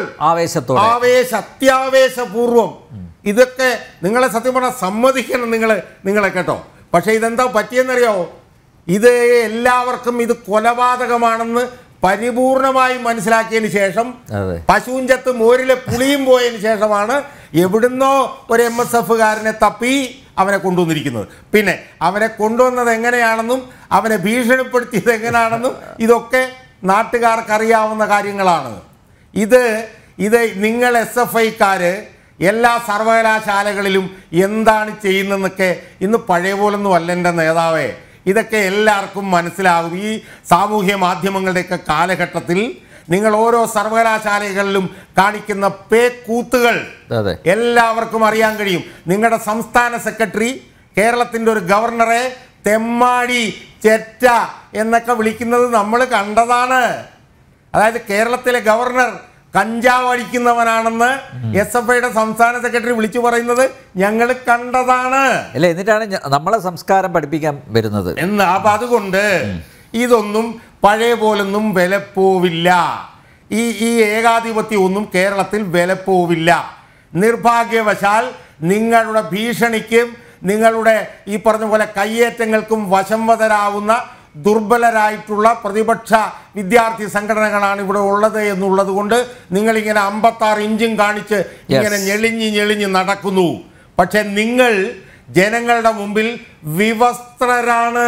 അത്യാവേശപൂർവം ഇതൊക്കെ നിങ്ങളെ സത്യം പറഞ്ഞാൽ സമ്മതിക്കണം നിങ്ങളെ കേട്ടോ. പക്ഷേ ഇതെന്താ പറ്റിയെന്നറിയാവോ? ഇത് എല്ലാവർക്കും ഇത് കൊലപാതകമാണെന്ന് പരിപൂർണമായി മനസ്സിലാക്കിയതിന് ശേഷം, പശുവിൻചത്ത് മോരിലെ പുളിയും പോയതിന് ശേഷമാണ് എവിടുന്നോ ഒരു MSFകാരനെ തപ്പി അവനെ കൊണ്ടുവന്നിരിക്കുന്നത്. പിന്നെ അവനെ കൊണ്ടുവന്നത് എങ്ങനെയാണെന്നും അവനെ ഭീഷണിപ്പെടുത്തിയത് എങ്ങനെയാണെന്നും ഇതൊക്കെ നാട്ടുകാർക്കറിയാവുന്ന കാര്യങ്ങളാണ്. ഇത് നിങ്ങൾ SFIക്കാര് എല്ലാ സർവകലാശാലകളിലും എന്താണ് ചെയ്യുന്നതെന്നൊക്കെ ഇന്ന് പഴയ പോലൊന്നും അല്ല എൻ്റെ നേതാവേ. ഇതൊക്കെ എല്ലാവർക്കും മനസ്സിലാകും. ഈ സാമൂഹ്യ മാധ്യമങ്ങളുടെയൊക്കെ കാലഘട്ടത്തിൽ നിങ്ങൾ ഓരോ സർവകലാശാലകളിലും കാണിക്കുന്ന പേക്കൂത്തുകൾ എല്ലാവർക്കും അറിയാൻ കഴിയും. നിങ്ങളുടെ സംസ്ഥാന സെക്രട്ടറി കേരളത്തിൻ്റെ ഒരു ഗവർണറെ തെമ്മാടി, ചെറ്റ എന്നൊക്കെ വിളിക്കുന്നത് നമ്മൾ കണ്ടതാണ്. അതായത് കേരളത്തിലെ ഗവർണർ കഞ്ചാവ് അടിക്കുന്നവനാണെന്ന് SFIയുടെ സംസ്ഥാന സെക്രട്ടറി വിളിച്ചു പറയുന്നത് ഞങ്ങൾ കണ്ടതാണ്. അല്ല, എന്നിട്ടാണ് നമ്മളെ സംസ്കാരം പഠിപ്പിക്കാൻ വരുന്നത് എന്ന്. അപ്പൊ അതുകൊണ്ട് ഇതൊന്നും പഴയ പോലൊന്നും വിലപ്പോവില്ല. ഈ ഏകാധിപത്യം ഒന്നും കേരളത്തിൽ വിലപ്പോവില്ല. നിർഭാഗ്യവശാൽ നിങ്ങളുടെ ഭീഷണിക്കും നിങ്ങളുടെ ഈ പറഞ്ഞ പോലെ കയ്യേറ്റങ്ങൾക്കും വശംവദരാവുന്ന ദുർബലരായിട്ടുള്ള പ്രതിപക്ഷ വിദ്യാർത്ഥി സംഘടനകളാണ് ഇവിടെ ഉള്ളത് എന്നുള്ളത് കൊണ്ട് നിങ്ങളിങ്ങനെ 56 ഇഞ്ചും കാണിച്ച് ഇങ്ങനെ ഞെളിഞ്ഞ് നടക്കുന്നു. പക്ഷെ നിങ്ങൾ ജനങ്ങളുടെ മുമ്പിൽ വിവസ്ത്രരാണ്.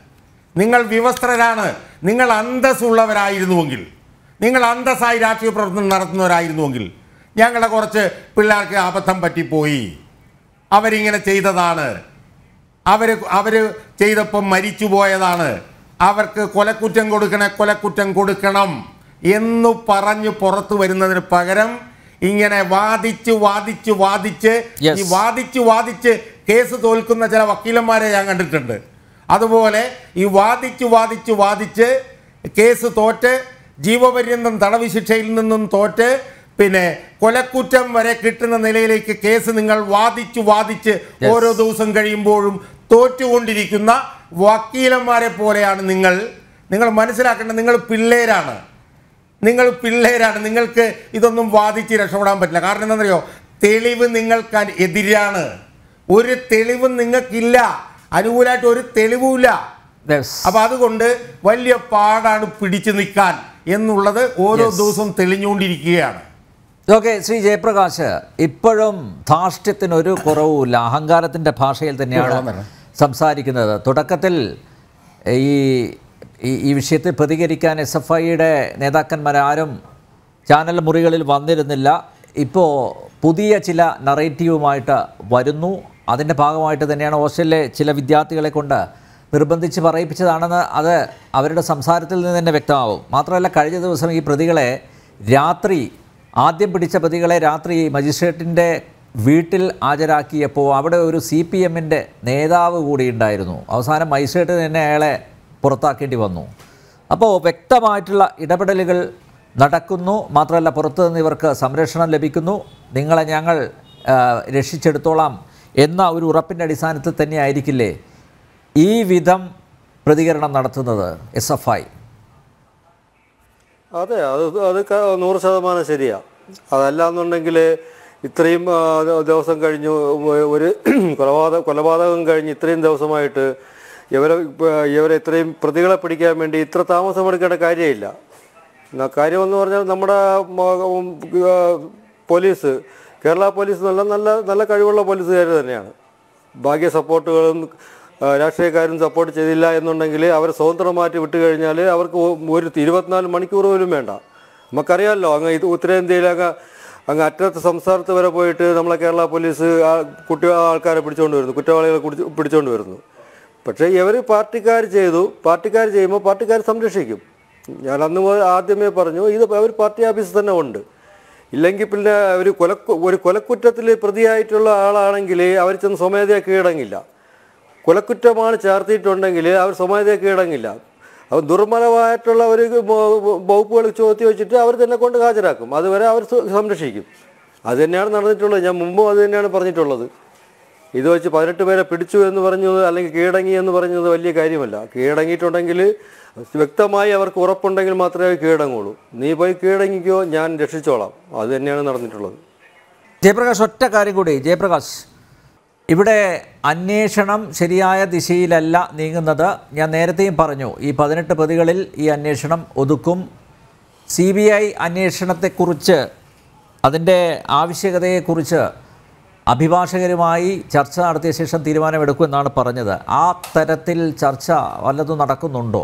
നിങ്ങൾ അന്തസ്സുള്ളവരായിരുന്നുവെങ്കിൽ, നിങ്ങൾ അന്തസ്സായി രാഷ്ട്രീയ പ്രവർത്തനം നടത്തുന്നവരായിരുന്നുവെങ്കിൽ, ഞങ്ങളുടെ കുറച്ച് പിള്ളേർക്ക് അബദ്ധം പറ്റിപ്പോയി, അവരിങ്ങനെ ചെയ്തതാണ്, അവർ ചെയ്തപ്പം മരിച്ചു പോയതാണ്, അവർക്ക് കൊലക്കുറ്റം കൊടുക്കണം എന്ന് പറഞ്ഞു പുറത്തു വരുന്നതിന് പകരം ഇങ്ങനെ വാദിച്ച് കേസ് തോൽക്കുന്ന ചില വക്കീലന്മാരെ ഞാൻ കണ്ടിട്ടുണ്ട്. അതുപോലെ ഈ വാദിച്ച് കേസ് തോറ്റ് ജീവപര്യന്തം തടവ് ശിക്ഷയിൽ നിന്നും തോറ്റ് പിന്നെ കൊലക്കുറ്റം വരെ കിട്ടുന്ന നിലയിലേക്ക് കേസ് നിങ്ങൾ വാദിച്ച് ഓരോ ദിവസം കഴിയുമ്പോഴും തോറ്റുകൊണ്ടിരിക്കുന്ന വക്കീലന്മാരെ പോലെയാണ് നിങ്ങൾ മനസ്സിലാക്കേണ്ടത്. നിങ്ങൾ പിള്ളേരാണ്. നിങ്ങൾക്ക് ഇതൊന്നും വാദിച്ച് രക്ഷപ്പെടാൻ പറ്റില്ല. കാരണം എന്താണെന്നറിയോ? തെളിവ് നിങ്ങൾക്ക് എതിരാണ്. ഒരു തെളിവും നിങ്ങൾക്കില്ല, അനുകൂലമായിട്ട് ഒരു തെളിവുമില്ല. അപ്പൊ അതുകൊണ്ട് വലിയ പാടാണ് പിടിച്ചു നിൽക്കാൻ എന്നുള്ളത് ഓരോ ദിവസവും തെളിഞ്ഞുകൊണ്ടിരിക്കുകയാണ്. ഓക്കെ, ശ്രീ ജയപ്രകാശ്, ഇപ്പോഴും ധാർഷ്ട്യത്തിനൊരു കുറവുമില്ല, അഹങ്കാരത്തിൻ്റെ ഭാഷയിൽ തന്നെയാണ് സംസാരിക്കുന്നത്. തുടക്കത്തിൽ ഈ വിഷയത്തിൽ പ്രതികരിക്കാൻ SFIയുടെ നേതാക്കന്മാരാരും ചാനൽ മുറികളിൽ വന്നിരുന്നില്ല. ഇപ്പോൾ പുതിയ ചില നറേറ്റീവുമായിട്ട് വരുന്നു. അതിൻ്റെ ഭാഗമായിട്ട് തന്നെയാണ് ഹോസ്റ്റലിലെ ചില വിദ്യാർത്ഥികളെ കൊണ്ട് നിർബന്ധിച്ച് പറയിപ്പിച്ചതാണെന്ന് അത് അവരുടെ സംസാരത്തിൽ നിന്ന് തന്നെ വ്യക്തമാവും. മാത്രമല്ല, കഴിഞ്ഞ ദിവസം ഈ പ്രതികളെ ആദ്യം പിടിച്ച പ്രതികളെ രാത്രി മജിസ്ട്രേറ്റിൻ്റെ വീട്ടിൽ ഹാജരാക്കിയപ്പോൾ അവിടെ ഒരു CPMൻ്റെ നേതാവ് കൂടി ഉണ്ടായിരുന്നു. അവസാനം മജിസ്ട്രേറ്റ് തന്നെ അയാളെ പുറത്താക്കേണ്ടി വന്നു. അപ്പോൾ വ്യക്തമായിട്ടുള്ള ഇടപെടലുകൾ നടക്കുന്നു. മാത്രമല്ല, പുറത്തു നിന്ന് ഇവർക്ക് സംരക്ഷണം ലഭിക്കുന്നു, നിങ്ങളെ ഞങ്ങൾ രക്ഷിച്ചെടുത്തോളാം എന്ന ഒരു ഉറപ്പിൻ്റെ അടിസ്ഥാനത്തിൽ തന്നെ ആയിരിക്കില്ലേ ഈ വിധം പ്രതികരണം നടത്തുന്നത് SFI? അതെ, അത് 100% ശരിയാണ്. അതല്ലാന്നുണ്ടെങ്കിൽ ഇത്രയും ദിവസം കഴിഞ്ഞു, ഒരു കൊലപാതകം കഴിഞ്ഞ് ഇത്രയും ദിവസമായിട്ട് ഇവരെ ഇത്രയും പ്രതികളെ പിടിക്കാൻ വേണ്ടി ഇത്ര താമസമെടുക്കേണ്ട കാര്യമില്ല. കാര്യമെന്ന് പറഞ്ഞാൽ നമ്മുടെ പോലീസ്, കേരള പോലീസ് നല്ല കഴിവുള്ള പോലീസുകാർ തന്നെയാണ്. ബാക്കി സപ്പോർട്ടുകളും രാഷ്ട്രീയക്കാരും സപ്പോർട്ട് ചെയ്തില്ല എന്നുണ്ടെങ്കിൽ അവരെ സ്വതന്ത്രമായിട്ട് വിട്ടുകഴിഞ്ഞാൽ അവർക്ക് ഒരു 24 മണിക്കൂർ പോലും വേണ്ട. നമുക്കറിയാമല്ലോ, ഉത്തരേന്ത്യയിൽ അങ്ങ് അറ്റത്തെ സംസ്ഥാനത്ത് വരെ പോയിട്ട് നമ്മളെ കേരള പോലീസ് ആൾക്കാരെ പിടിച്ചുകൊണ്ട് വരുന്നു, കുറ്റവാളികളെ പിടിച്ചുകൊണ്ട് വരുന്നു. പക്ഷേ ഇവർ പാർട്ടിക്കാർ ചെയ്യുമ്പോൾ പാർട്ടിക്കാർ സംരക്ഷിക്കും. ഞാൻ അന്ന് ആദ്യമേ പറഞ്ഞു ഇത് അവർ പാർട്ടി ഓഫീസിൽ തന്നെ ഉണ്ട്. ഇല്ലെങ്കിൽ പിന്നെ ഒരു കൊലക്കുറ്റത്തിൽ പ്രതിയായിട്ടുള്ള ആളാണെങ്കിൽ അവർ ചെന്ന് സ്വമേധയാ കീഴടങ്ങില്ല. കൊലക്കുറ്റമാണ് ചേർത്തിട്ടുണ്ടെങ്കിൽ അവർ സ്വമേധയാ കീഴടങ്ങില്ല. അവർ ദുർബലമായിട്ടുള്ള ഒരു വകുപ്പുകൾ ചോദ്യം വെച്ചിട്ട് അവർ തന്നെ കൊണ്ട് ഹാജരാക്കും. അതുവരെ അവർ സംരക്ഷിക്കും. അത് തന്നെയാണ് നടന്നിട്ടുള്ളത്. ഞാൻ മുമ്പും അത് തന്നെയാണ് പറഞ്ഞിട്ടുള്ളത്. ഇത് വെച്ച് 18 പേരെ പിടിച്ചു എന്ന് പറഞ്ഞത് അല്ലെങ്കിൽ കീഴടങ്ങി എന്ന് പറഞ്ഞത് വലിയ കാര്യമല്ല. കീഴടങ്ങിയിട്ടുണ്ടെങ്കിൽ വ്യക്തമായി അവർക്ക് ഉറപ്പുണ്ടെങ്കിൽ മാത്രമേ കീഴടങ്ങുള്ളൂ. നീ പോയി കീഴടങ്ങിക്കോ, ഞാൻ രക്ഷിച്ചോളാം. അത് തന്നെയാണ് നടന്നിട്ടുള്ളത്. ജയപ്രകാശ്, ഒറ്റ കാര്യം കൂടി. ജയപ്രകാശ്, ഇവിടെ അന്വേഷണം ശരിയായ ദിശയിലല്ല നീങ്ങുന്നത്. ഞാൻ നേരത്തെയും പറഞ്ഞു, ഈ 18 പ്രതികളിൽ ഈ അന്വേഷണം ഒതുക്കും. CBI അന്വേഷണത്തെക്കുറിച്ച്, അതിൻ്റെ ആവശ്യകതയെക്കുറിച്ച് അഭിഭാഷകരുമായി ചർച്ച നടത്തിയ ശേഷം തീരുമാനമെടുക്കുമെന്നാണ് പറഞ്ഞത്. ആ തരത്തിൽ ചർച്ച വല്ലതും നടക്കുന്നുണ്ടോ?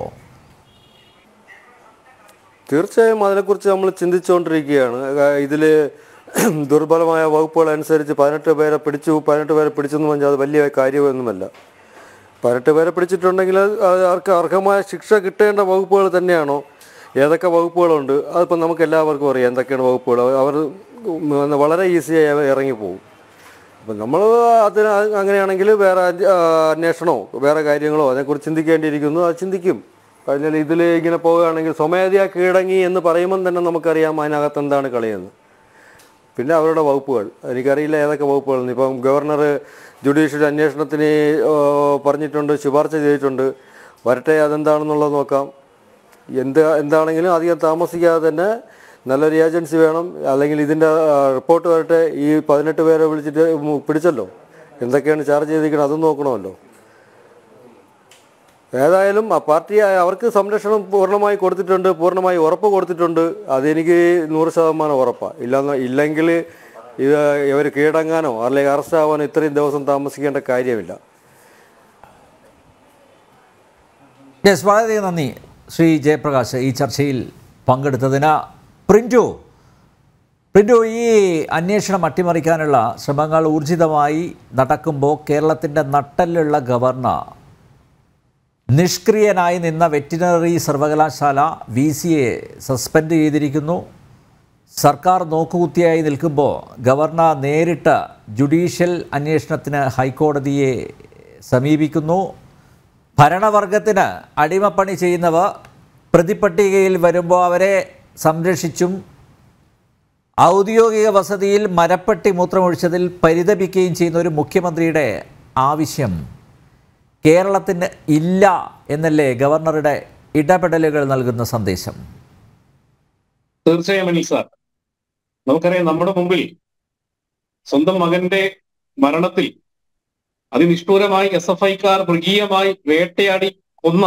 തീർച്ചയായും അതിനെക്കുറിച്ച് നമ്മൾ ചിന്തിച്ചുകൊണ്ടിരിക്കുകയാണ്. ഇതിൽ ദുർബലമായ വകുപ്പുകൾ അനുസരിച്ച് 18 പേരെ പിടിച്ചെന്ന് പറഞ്ഞാൽ അത് വലിയ കാര്യമൊന്നുമല്ല. 18 പേരെ പിടിച്ചിട്ടുണ്ടെങ്കിൽ അവർക്ക് അർഹമായ ശിക്ഷ കിട്ടേണ്ട വകുപ്പുകൾ തന്നെയാണോ? ഏതൊക്കെ വകുപ്പുകളുണ്ട് അതിപ്പോൾ നമുക്ക് എല്ലാവർക്കും അറിയാം എന്തൊക്കെയാണ് വകുപ്പുകൾ. അവർ വളരെ ഈസിയായി ഇറങ്ങിപ്പോകും. അപ്പം നമ്മൾ അതിന് അങ്ങനെയാണെങ്കിൽ വേറെ അന്വേഷണമോ വേറെ കാര്യങ്ങളോ അതിനെക്കുറിച്ച് ചിന്തിക്കേണ്ടിയിരിക്കുന്നു. അത് ചിന്തിക്കും. കഴിഞ്ഞാൽ ഇതിൽ ഇങ്ങനെ പോവുകയാണെങ്കിൽ സ്വമേധയാ കീഴടങ്ങി എന്ന് പറയുമ്പം തന്നെ നമുക്കറിയാം അതിനകത്ത് എന്താണ് കളിയെന്ന്. പിന്നെ അവരുടെ വകുപ്പുകൾ എനിക്കറിയില്ല ഏതൊക്കെ വകുപ്പുകളെന്ന്. ഇപ്പം ഗവർണർ ജുഡീഷ്യൽ അന്വേഷണത്തിന് പറഞ്ഞിട്ടുണ്ട്, ശുപാർശ ചെയ്തിട്ടുണ്ട്. വരട്ടെ, അതെന്താണെന്നുള്ളത് നോക്കാം. എന്താണെങ്കിലും അധികം താമസിക്കാതെ തന്നെ നല്ലൊരു ഏജൻസി വേണം. അല്ലെങ്കിൽ ഇതിൻ്റെ റിപ്പോർട്ട് വരട്ടെ. ഈ 18 പേരെ വിളിച്ചിട്ട് പിടിച്ചല്ലോ, എന്തൊക്കെയാണ് ചാർജ് ചെയ്തിരിക്കുന്നത് അതും നോക്കണമല്ലോ. ഏതായാലും ആ പാർട്ടി അവർക്ക് സംരക്ഷണം പൂർണ്ണമായി കൊടുത്തിട്ടുണ്ട്, പൂർണ്ണമായി ഉറപ്പ് കൊടുത്തിട്ടുണ്ട്. അതെനിക്ക് 100% ഉറപ്പാണ്. ഇല്ലെങ്കിൽ ഇവർ കീഴടങ്ങാനോ അല്ലെങ്കിൽ അറസ്റ്റ് ആവാനോ ഇത്രയും ദിവസം താമസിക്കേണ്ട കാര്യമില്ല. വളരെയധികം നന്ദി ശ്രീ ജയപ്രകാശ് ഈ ചർച്ചയിൽ പങ്കെടുത്തതിന്. പ്രിൻറ്റു, ഈ അന്വേഷണം അട്ടിമറിക്കാനുള്ള ശ്രമങ്ങൾ ഊർജിതമായി നടക്കുമ്പോൾ കേരളത്തിൻ്റെ നട്ടെല്ലുള്ള ഗവർണർ നിഷ്ക്രിയനായി നിന്ന വെറ്റിനറി സർവകലാശാല VC-യെ സസ്പെൻഡ് ചെയ്തിരിക്കുന്നു. സർക്കാർ നോക്കുകുത്തിയായി നിൽക്കുമ്പോൾ ഗവർണർ നേരിട്ട് ജുഡീഷ്യൽ അന്വേഷണത്തിന് ഹൈക്കോടതിയെ സമീപിക്കുന്നു. ഭരണവർഗത്തിന് അടിമപ്പണി ചെയ്യുന്നവർ പ്രതിപട്ടികയിൽ വരുമ്പോൾ അവരെ സംരക്ഷിച്ചും ഔദ്യോഗിക വസതിയിൽ മരപ്പെട്ടി മൂത്രമൊഴിച്ചതിൽ പരിതപിക്കുകയും ചെയ്യുന്ന ഒരു മുഖ്യമന്ത്രിയുടെ ആവശ്യം കേരളത്തിന് ഇല്ല എന്നല്ലേ ഗവർണറുടെ ഇടപെടലുകൾ നൽകുന്ന സന്ദേശം? തീർച്ചയായും അനിൽ സാർ, നമുക്കറിയാം നമ്മുടെ മുമ്പിൽ സ്വന്തം മകന്റെ മരണത്തിൽ അതിനിഷ്ഠൂരമായി SFI-ക്കാർ മൃഗീയമായി വേട്ടയാടി കൊന്ന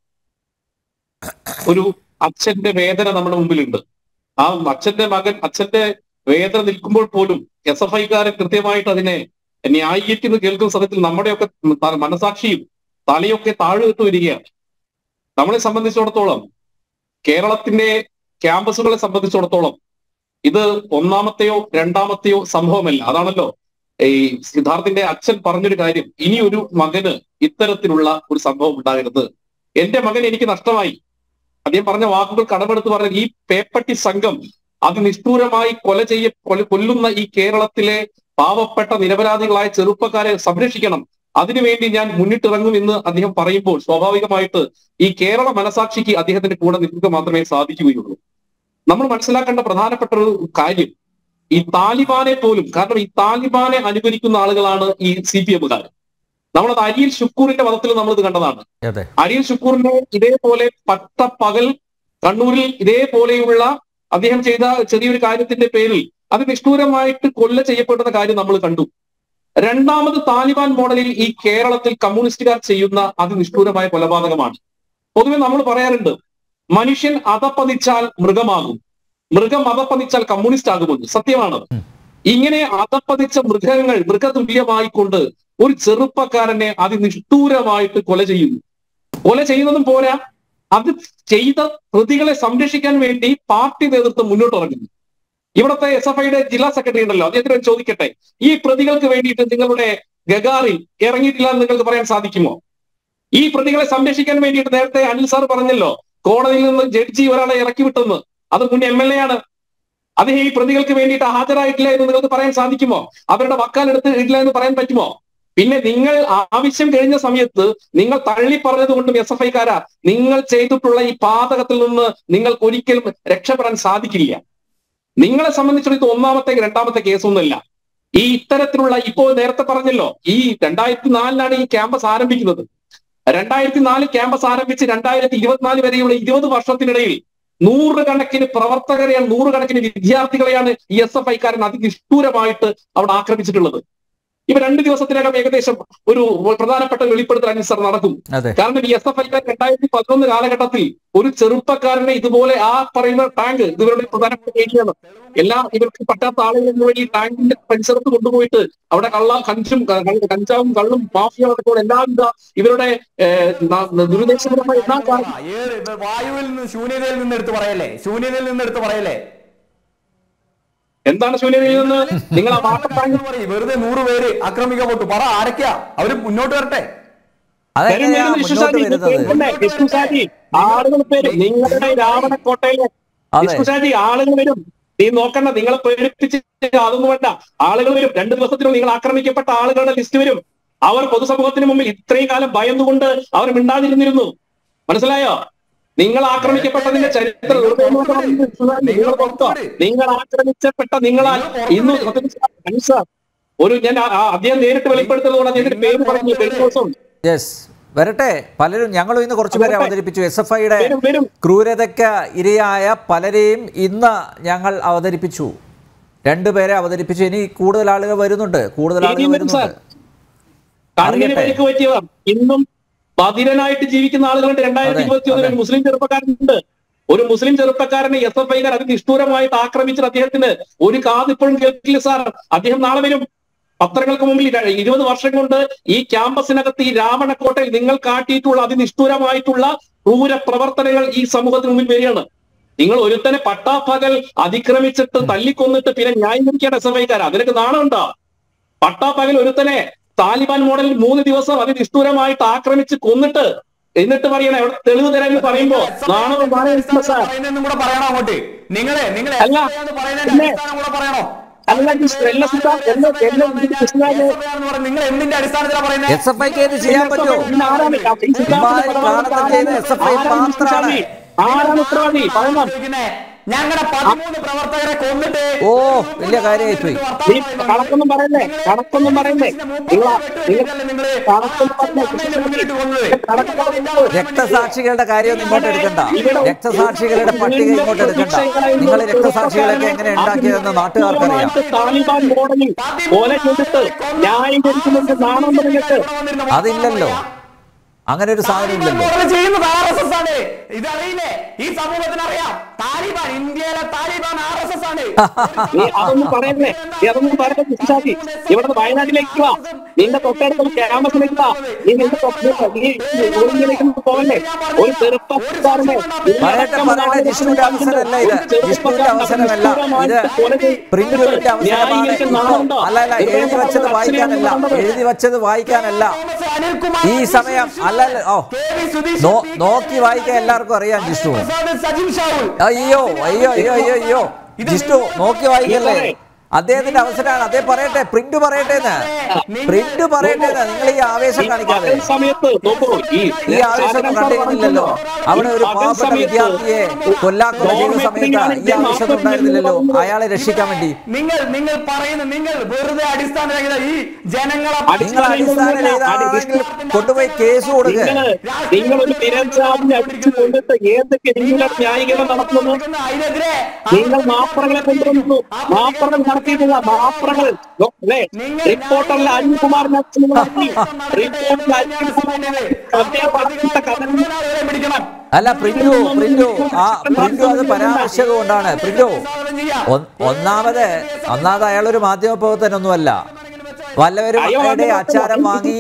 ഒരു അച്ഛന്റെ വേദന നമ്മുടെ മുമ്പിലുണ്ട്. ആ അച്ഛന്റെ വേദന നിൽക്കുമ്പോൾ പോലും SFI-ക്കാരെ കൃത്യമായിട്ട് അതിനെ ന്യായീകരിക്കുന്ന കേൾക്കുന്ന സമയത്തിൽ നമ്മുടെയൊക്കെ മനസാക്ഷിയും തലയൊക്കെ താഴ്ന്നിട്ട് വരികയാണ്. നമ്മളെ സംബന്ധിച്ചിടത്തോളം, കേരളത്തിന്റെ ക്യാമ്പസുകളെ സംബന്ധിച്ചിടത്തോളം ഇത് ഒന്നാമത്തെയോ രണ്ടാമത്തെയോ സംഭവമല്ല. അതാണല്ലോ ഈ സിദ്ധാർത്ഥിന്റെ അച്ഛൻ പറഞ്ഞൊരു കാര്യം, ഇനിയൊരു മകന് ഇത്തരത്തിലുള്ള ഒരു സംഭവം ഉണ്ടാകരുത്. എന്റെ മകൻ എനിക്ക് നഷ്ടമായി. അദ്ദേഹം പറഞ്ഞ വാക്കുകൾ കടമെടുത്ത് പറഞ്ഞ ഈ പേപ്പട്ടി സംഘം അതിനിഷ്ഠൂരമായി കൊല്ലുന്ന ഈ കേരളത്തിലെ പാവപ്പെട്ട നിരപരാധികളായ ചെറുപ്പക്കാരെ സംരക്ഷിക്കണം, അതിനുവേണ്ടി ഞാൻ മുന്നിട്ടിറങ്ങും എന്ന് അദ്ദേഹം പറയുമ്പോൾ സ്വാഭാവികമായിട്ട് ഈ കേരള മനസാക്ഷിക്ക് അദ്ദേഹത്തിന്റെ കൂടെ നിൽക്കുക മാത്രമേ സാധിക്കുകയുള്ളൂ. നമ്മൾ മനസ്സിലാക്കേണ്ട പ്രധാനപ്പെട്ട ഒരു കാര്യം, ഈ താലിബാനെ പോലും, കാരണം ഈ താലിബാനെ അനുകരിക്കുന്ന ആളുകളാണ് ഈ CPM-കാർ. നമ്മളത് അരിയിൽ ഷുക്കൂറിന്റെ വധത്തിൽ നമ്മളിത് കണ്ടതാണ്. അരിയിൽ ഷുക്കൂറിന്റെ ഇതേപോലെ പട്ടപ്പകൽ കണ്ണൂരിൽ ഇതേപോലെയുള്ള അദ്ദേഹം ചെയ്ത ചെറിയൊരു കാര്യത്തിന്റെ പേരിൽ അത് നിഷ്ഠൂരമായിട്ട് കൊല്ല ചെയ്യപ്പെടുന്ന കാര്യം നമ്മൾ കണ്ടു. രണ്ടാമത് താലിബാൻ മോഡലിൽ ഈ കേരളത്തിൽ കമ്മ്യൂണിസ്റ്റുകാർ ചെയ്യുന്ന അതിനിഷ്ഠൂരമായ കൊലപാതകമാണ്. പൊതുവെ നമ്മൾ പറയാറുണ്ട്, മനുഷ്യൻ അധപ്പതിച്ചാൽ മൃഗമാകും, മൃഗം അധപ്പതിച്ചാൽ കമ്മ്യൂണിസ്റ്റ് ആകുമെന്ന്. സത്യമാണ്. ഇങ്ങനെ അധപ്പതിച്ച മൃഗങ്ങൾ മൃഗതുല്യമായിക്കൊണ്ട് ഒരു ചെറുപ്പക്കാരനെ അതിനിഷ്ഠൂരമായിട്ട് കൊല ചെയ്യുന്നു. കൊല ചെയ്യുന്നതും പോരാ, അത് ചെയ്ത പ്രതികളെ സംരക്ഷിക്കാൻ വേണ്ടി പാർട്ടി നേതൃത്വം മുന്നോട്ടിറങ്ങുന്നു. ഇവിടുത്തെ SFI-യുടെ ജില്ലാ സെക്രട്ടറി ഉണ്ടല്ലോ, അദ്ദേഹത്തിന് ചോദിക്കട്ടെ, ഈ പ്രതികൾക്ക് വേണ്ടിയിട്ട് നിങ്ങളുടെ ഗഗാറിൽ ഇറങ്ങിയിട്ടില്ല എന്ന് നിങ്ങൾക്ക് പറയാൻ സാധിക്കുമോ? ഈ പ്രതികളെ സംരക്ഷിക്കാൻ വേണ്ടിയിട്ട് നേരത്തെ അനിൽ സാർ പറഞ്ഞല്ലോ, കോടതിയിൽ നിന്ന് ജഡ്ജി ഒരാളെ ഇറക്കി വിട്ടെന്ന്. അത് മുൻ MLA ആണ്. അദ്ദേഹം ഈ പ്രതികൾക്ക് വേണ്ടിയിട്ട് ഹാജരായിട്ടില്ല എന്ന് നിങ്ങൾക്ക് പറയാൻ സാധിക്കുമോ? അവരുടെ വക്കാലെടുത്ത് ഇല്ല എന്ന് പറയാൻ പറ്റുമോ? പിന്നെ നിങ്ങൾ ആവശ്യം കഴിഞ്ഞ സമയത്ത് നിങ്ങൾ തള്ളി പറഞ്ഞത് കൊണ്ടും SFI-കാരാ നിങ്ങൾ ചെയ്തിട്ടുള്ള ഈ പാതകത്തിൽ നിന്ന് നിങ്ങൾക്ക് ഒരിക്കലും രക്ഷപ്പെടാൻ സാധിക്കില്ല. നിങ്ങളെ സംബന്ധിച്ചുള്ള ഇത് ഒന്നാമത്തെ രണ്ടാമത്തെ കേസൊന്നുമല്ല. ഈ ഇത്തരത്തിലുള്ള ഇപ്പോൾ നേരത്തെ പറഞ്ഞല്ലോ, ഈ 2004 ഈ ക്യാമ്പസ് ആരംഭിക്കുന്നത്. 2004 ക്യാമ്പസ് ആരംഭിച്ച് 2024 വരെയുള്ള 20 വർഷത്തിനിടയിൽ നൂറുകണക്കിന് പ്രവർത്തകരെയാണ്, നൂറുകണക്കിന് വിദ്യാർത്ഥികളെയാണ് ഈ SFI-കാരൻ അതിനിഷ്ഠൂരമായിട്ട് അവിടെ ആക്രമിച്ചിട്ടുള്ളത്. ഇവ 2 ദിവസത്തിനകം ഏകദേശം ഒരു പ്രധാനപ്പെട്ട വെളിപ്പെടുത്തൽ അനുസർ നടക്കും. കാരണം ഈ SFI-കാർ 2011 കാലഘട്ടത്തിൽ ഒരു ചെറുപ്പക്കാരനെ ഇതുപോലെ ആ പറയുന്ന ടാങ്ക്, ഇവരുടെ പ്രധാനപ്പെട്ട ഏരിയയാണ്, ഇവർക്ക് പറ്റാത്ത ആളുകൾ വഴി ടാങ്കിന്റെ പരിസരത്ത് കൊണ്ടുപോയിട്ട് അവിടെ കഞ്ചാവും കള്ളും മാഫിയ അടക്കമുള്ള എല്ലാവിധ ഇവരുടെ ദുരുദ്ദേശപരമായ എല്ലാ വായുവിൽ നിന്ന് ശൂന്യതയിൽ നിന്ന് എടുത്ത് പറയല്ലേ, ശൂന്യതയിൽ നിന്ന് എടുത്ത് പറയല്ലേ. എന്താണ് ശൂന്യതയിൽ നിന്ന്? നിങ്ങൾ ആ വാട്ടർ ടാങ്ക് വെറുതെ 100 പേര് ആക്രമിക്കപ്പെട്ടു, പറ ആരൊക്കെയാ? അവര് മുന്നോട്ട് വരട്ടെ. ആളുകൾ പേരും നിങ്ങളുടെ രാവണക്കോട്ടയിലെ വിഷ്ണുശാജി ആളുകൾ വരും. നീ നോക്കണ്ട, നിങ്ങളെ പ്രേരിപ്പിച്ച് അതൊന്നും വേണ്ട. ആളുകൾ വരും. 2 ദിവസത്തിനും നിങ്ങൾ ആക്രമിക്കപ്പെട്ട ആളുകളുടെ ലിസ്റ്റ് വരും. അവർ പൊതുസമൂഹത്തിന് മുമ്പിൽ ഇത്രയും കാലം ഭയന്നുകൊണ്ട് അവർ മിണ്ടാതിരുന്നിരുന്നു. മനസ്സിലായോ? നിങ്ങൾ ആക്രമിക്കപ്പെട്ടതിന്റെ ചരിത്രം നിങ്ങൾ ആക്രമിക്കപ്പെട്ട നിങ്ങളാൽ ഇന്ന് ഞാൻ അദ്ദേഹം നേരിട്ട് വെളിപ്പെടുത്തുന്നതോടെ അദ്ദേഹത്തിന്റെ പേര് പറഞ്ഞു ദിവസം വരട്ടെ. പലരും ഞങ്ങളും ഇന്ന് കുറച്ചുപേരെ അവതരിപ്പിച്ചു. SFI-യുടെ ക്രൂരതയ്ക്ക് ഇരയായ പലരെയും ഇന്ന് ഞങ്ങൾ അവതരിപ്പിച്ചു. 2 പേരെ അവതരിപ്പിച്ചു. ഇനി കൂടുതൽ ആളുകൾ വരുന്നുണ്ട്, കൂടുതൽ ആളുകൾ വരുന്നുണ്ട്. കണ്ണിന് പരിക്ക് പറ്റിയവർ ഇന്നും ബധിരനായിട്ട് ജീവിക്കുന്ന ആളുകളുണ്ട്. 2021 ഒരു മുസ്ലിം ചെറുപ്പക്കാരനുണ്ട്. ഒരു മുസ്ലിം ചെറുപ്പക്കാരനെ SFI-കാർ അതിന് നിഷ്ഠൂരമായിട്ട് ആക്രമിച്ചിട്ട് അദ്ദേഹത്തിന് ഒരു കാത് ഇപ്പോഴും കേൾക്കില്ല സാർ. അദ്ദേഹം നാളെ വരും. പത്രങ്ങൾക്ക് മുമ്പിൽ 20 വർഷം കൊണ്ട് ഈ ക്യാമ്പസിനകത്ത് ഈ രാവണക്കോട്ടയിൽ നിങ്ങൾ കാട്ടിയിട്ടുള്ള അതിനിഷ്ഠൂരമായിട്ടുള്ള ക്രൂര പ്രവർത്തനങ്ങൾ ഈ സമൂഹത്തിന് മുമ്പിൽ വരികയാണ്. നിങ്ങൾ ഒരുത്തനെ പട്ടാപ്പകൽ അതിക്രമിച്ചിട്ട് തല്ലിക്കൊന്നിട്ട് പിന്നെ ന്യായീകരിക്കാൻ SFI-കാർ അതിനൊക്കെ നാണമുണ്ടോ? പട്ടാപ്പകൽ ഒരുത്തനെ താലിബാൻ മോഡലിൽ 3 ദിവസം അതിനിഷ്ഠൂരമായിട്ട് ആക്രമിച്ച് കൊന്നിട്ട് എന്നിട്ട് പറയണ എവിടെ തെളിവ് തരാൻ പറയുമ്പോ നാണോ പറയണോ അങ്ങോട്ട്? നിങ്ങളെ നിങ്ങൾ എന്തിന്റെ അടിസ്ഥാനത്തിലാണ് പറയുന്നത്? SFI-ക്ക് ഇത് ചെയ്യാൻ പറ്റുമോ? ആരാണ് ഉത്തരവാദി? പറയണം. ഞങ്ങളുടെ 13 പ്രവർത്തകരെ കൊന്നിട്ട് വലിയ കാര്യമായി പോയി. കണക്കൊന്നും പറയല്ലേ, കണക്കൊന്നും പറയല്ലേ. രക്തസാക്ഷികളുടെ കാര്യം ഇങ്ങോട്ട് എടുക്കണ്ട, രക്തസാക്ഷികളുടെ പട്ടിക ഇങ്ങോട്ട് എടുക്കണ്ട. നിങ്ങൾ രക്തസാക്ഷികളൊക്കെ എങ്ങനെ ഉണ്ടാക്കിയതെന്ന് നാട്ടുകാർക്കറിയാം. താലിബാൻ മോഡലിൽ കൊല ചെയ്തിട്ട് ന്യായീകരിക്കുന്നുണ്ട് നാണം പറഞ്ഞിട്ട് അതില്ലല്ലോ, അങ്ങനെ ഒരു സാധനം ഇല്ലല്ലോ. ചെയ്യുന്നത് RSS ആണ്. ഇതറിയില്ലേ? ഈ സമൂഹത്തിന് അറിയാം. താലിബാൻ, ഇന്ത്യയിലെ താലിബാൻ RSS ആണ്. അതൊന്നും പറയല്ലേ, അതൊന്നും പറയുന്നത്. ഇവിടുന്ന് വയനാട്ടിലേക്ക് വാ, നിന്റെ തൊട്ടടുത്ത ക്യാമ്പസിലേക്ക് വാ, നിന്റെ പോകണ്ടേ? ഒരു ചെറുപ്പക്കാരനെ ജിഷ്ണുവിന്റെ അവസരമല്ല ഇത്, ജിഷ്ണുവിന്റെ അവസരമല്ല ഇത്, പ്രിന്റുവിന്റെ അവസരമാണ്. അല്ല, എഴുതി വച്ചത് വായിക്കാനല്ല, എഴുതി വച്ചത് വായിക്കാനല്ല ഈ സമയം. നോക്കി വായിക്കാൻ എല്ലാവർക്കും അറിയാം ജിഷ്ണു. അയ്യോ അയ്യോ അയ്യോ അയ്യോ അയ്യോ ജിഷ്ണു നോക്കി വായിക്കല്ലേ, അദ്ദേഹത്തിന്റെ അവസരമാണ്. അദ്ദേഹം പറയട്ടെ, പ്രിന്റ് പറയട്ടെ, പ്രിന്റ് പറയട്ടെ. നിങ്ങൾ ഈ ആവേശം കാണിക്കാതെ, ഈ ആവേശം കണ്ടിരുന്നില്ലല്ലോ. അവിടെ ഒരു പാവപ്പെട്ട വിദ്യാർത്ഥിയെ കൊല്ലാക്കൊല ചെയ്ത സമയത്ത് ഈ ആവേശം ഉണ്ടായിരുന്നില്ലല്ലോ അയാളെ രക്ഷിക്കാൻ വേണ്ടി. നിങ്ങൾ പറയുന്ന നിങ്ങൾ വെറുതെ അടിസ്ഥാന ഈ ജനങ്ങളെ നിങ്ങൾ അടിസ്ഥാന കൊണ്ടുപോയി കേസ് കൊടുക്കുക. നിങ്ങളൊരു നിരഞ്ജാവിനെ അടിച്ചു കൊണ്ടിട്ട് ഏതൊക്കെ ന്യായീകരണം നടത്തുന്നു? നിങ്ങൾ മാപ്രകളെ കൊണ്ടുവന്നു, മാപ്രകൾ നടത്തിയിട്ടുള്ള മാപ്രകൾ റിപ്പോർട്ടറിലെ അനിൽകുമാറിനെ അല്ല പ്രിന്റു അത് പരാമർശിച്ചത് കൊണ്ടാണ്. പ്രിന്റു ഒന്നാമത് അയാളൊരു മാധ്യമ പ്രവർത്തനൊന്നുമല്ല. വല്ലവരുടെ അച്ചാരം വാങ്ങി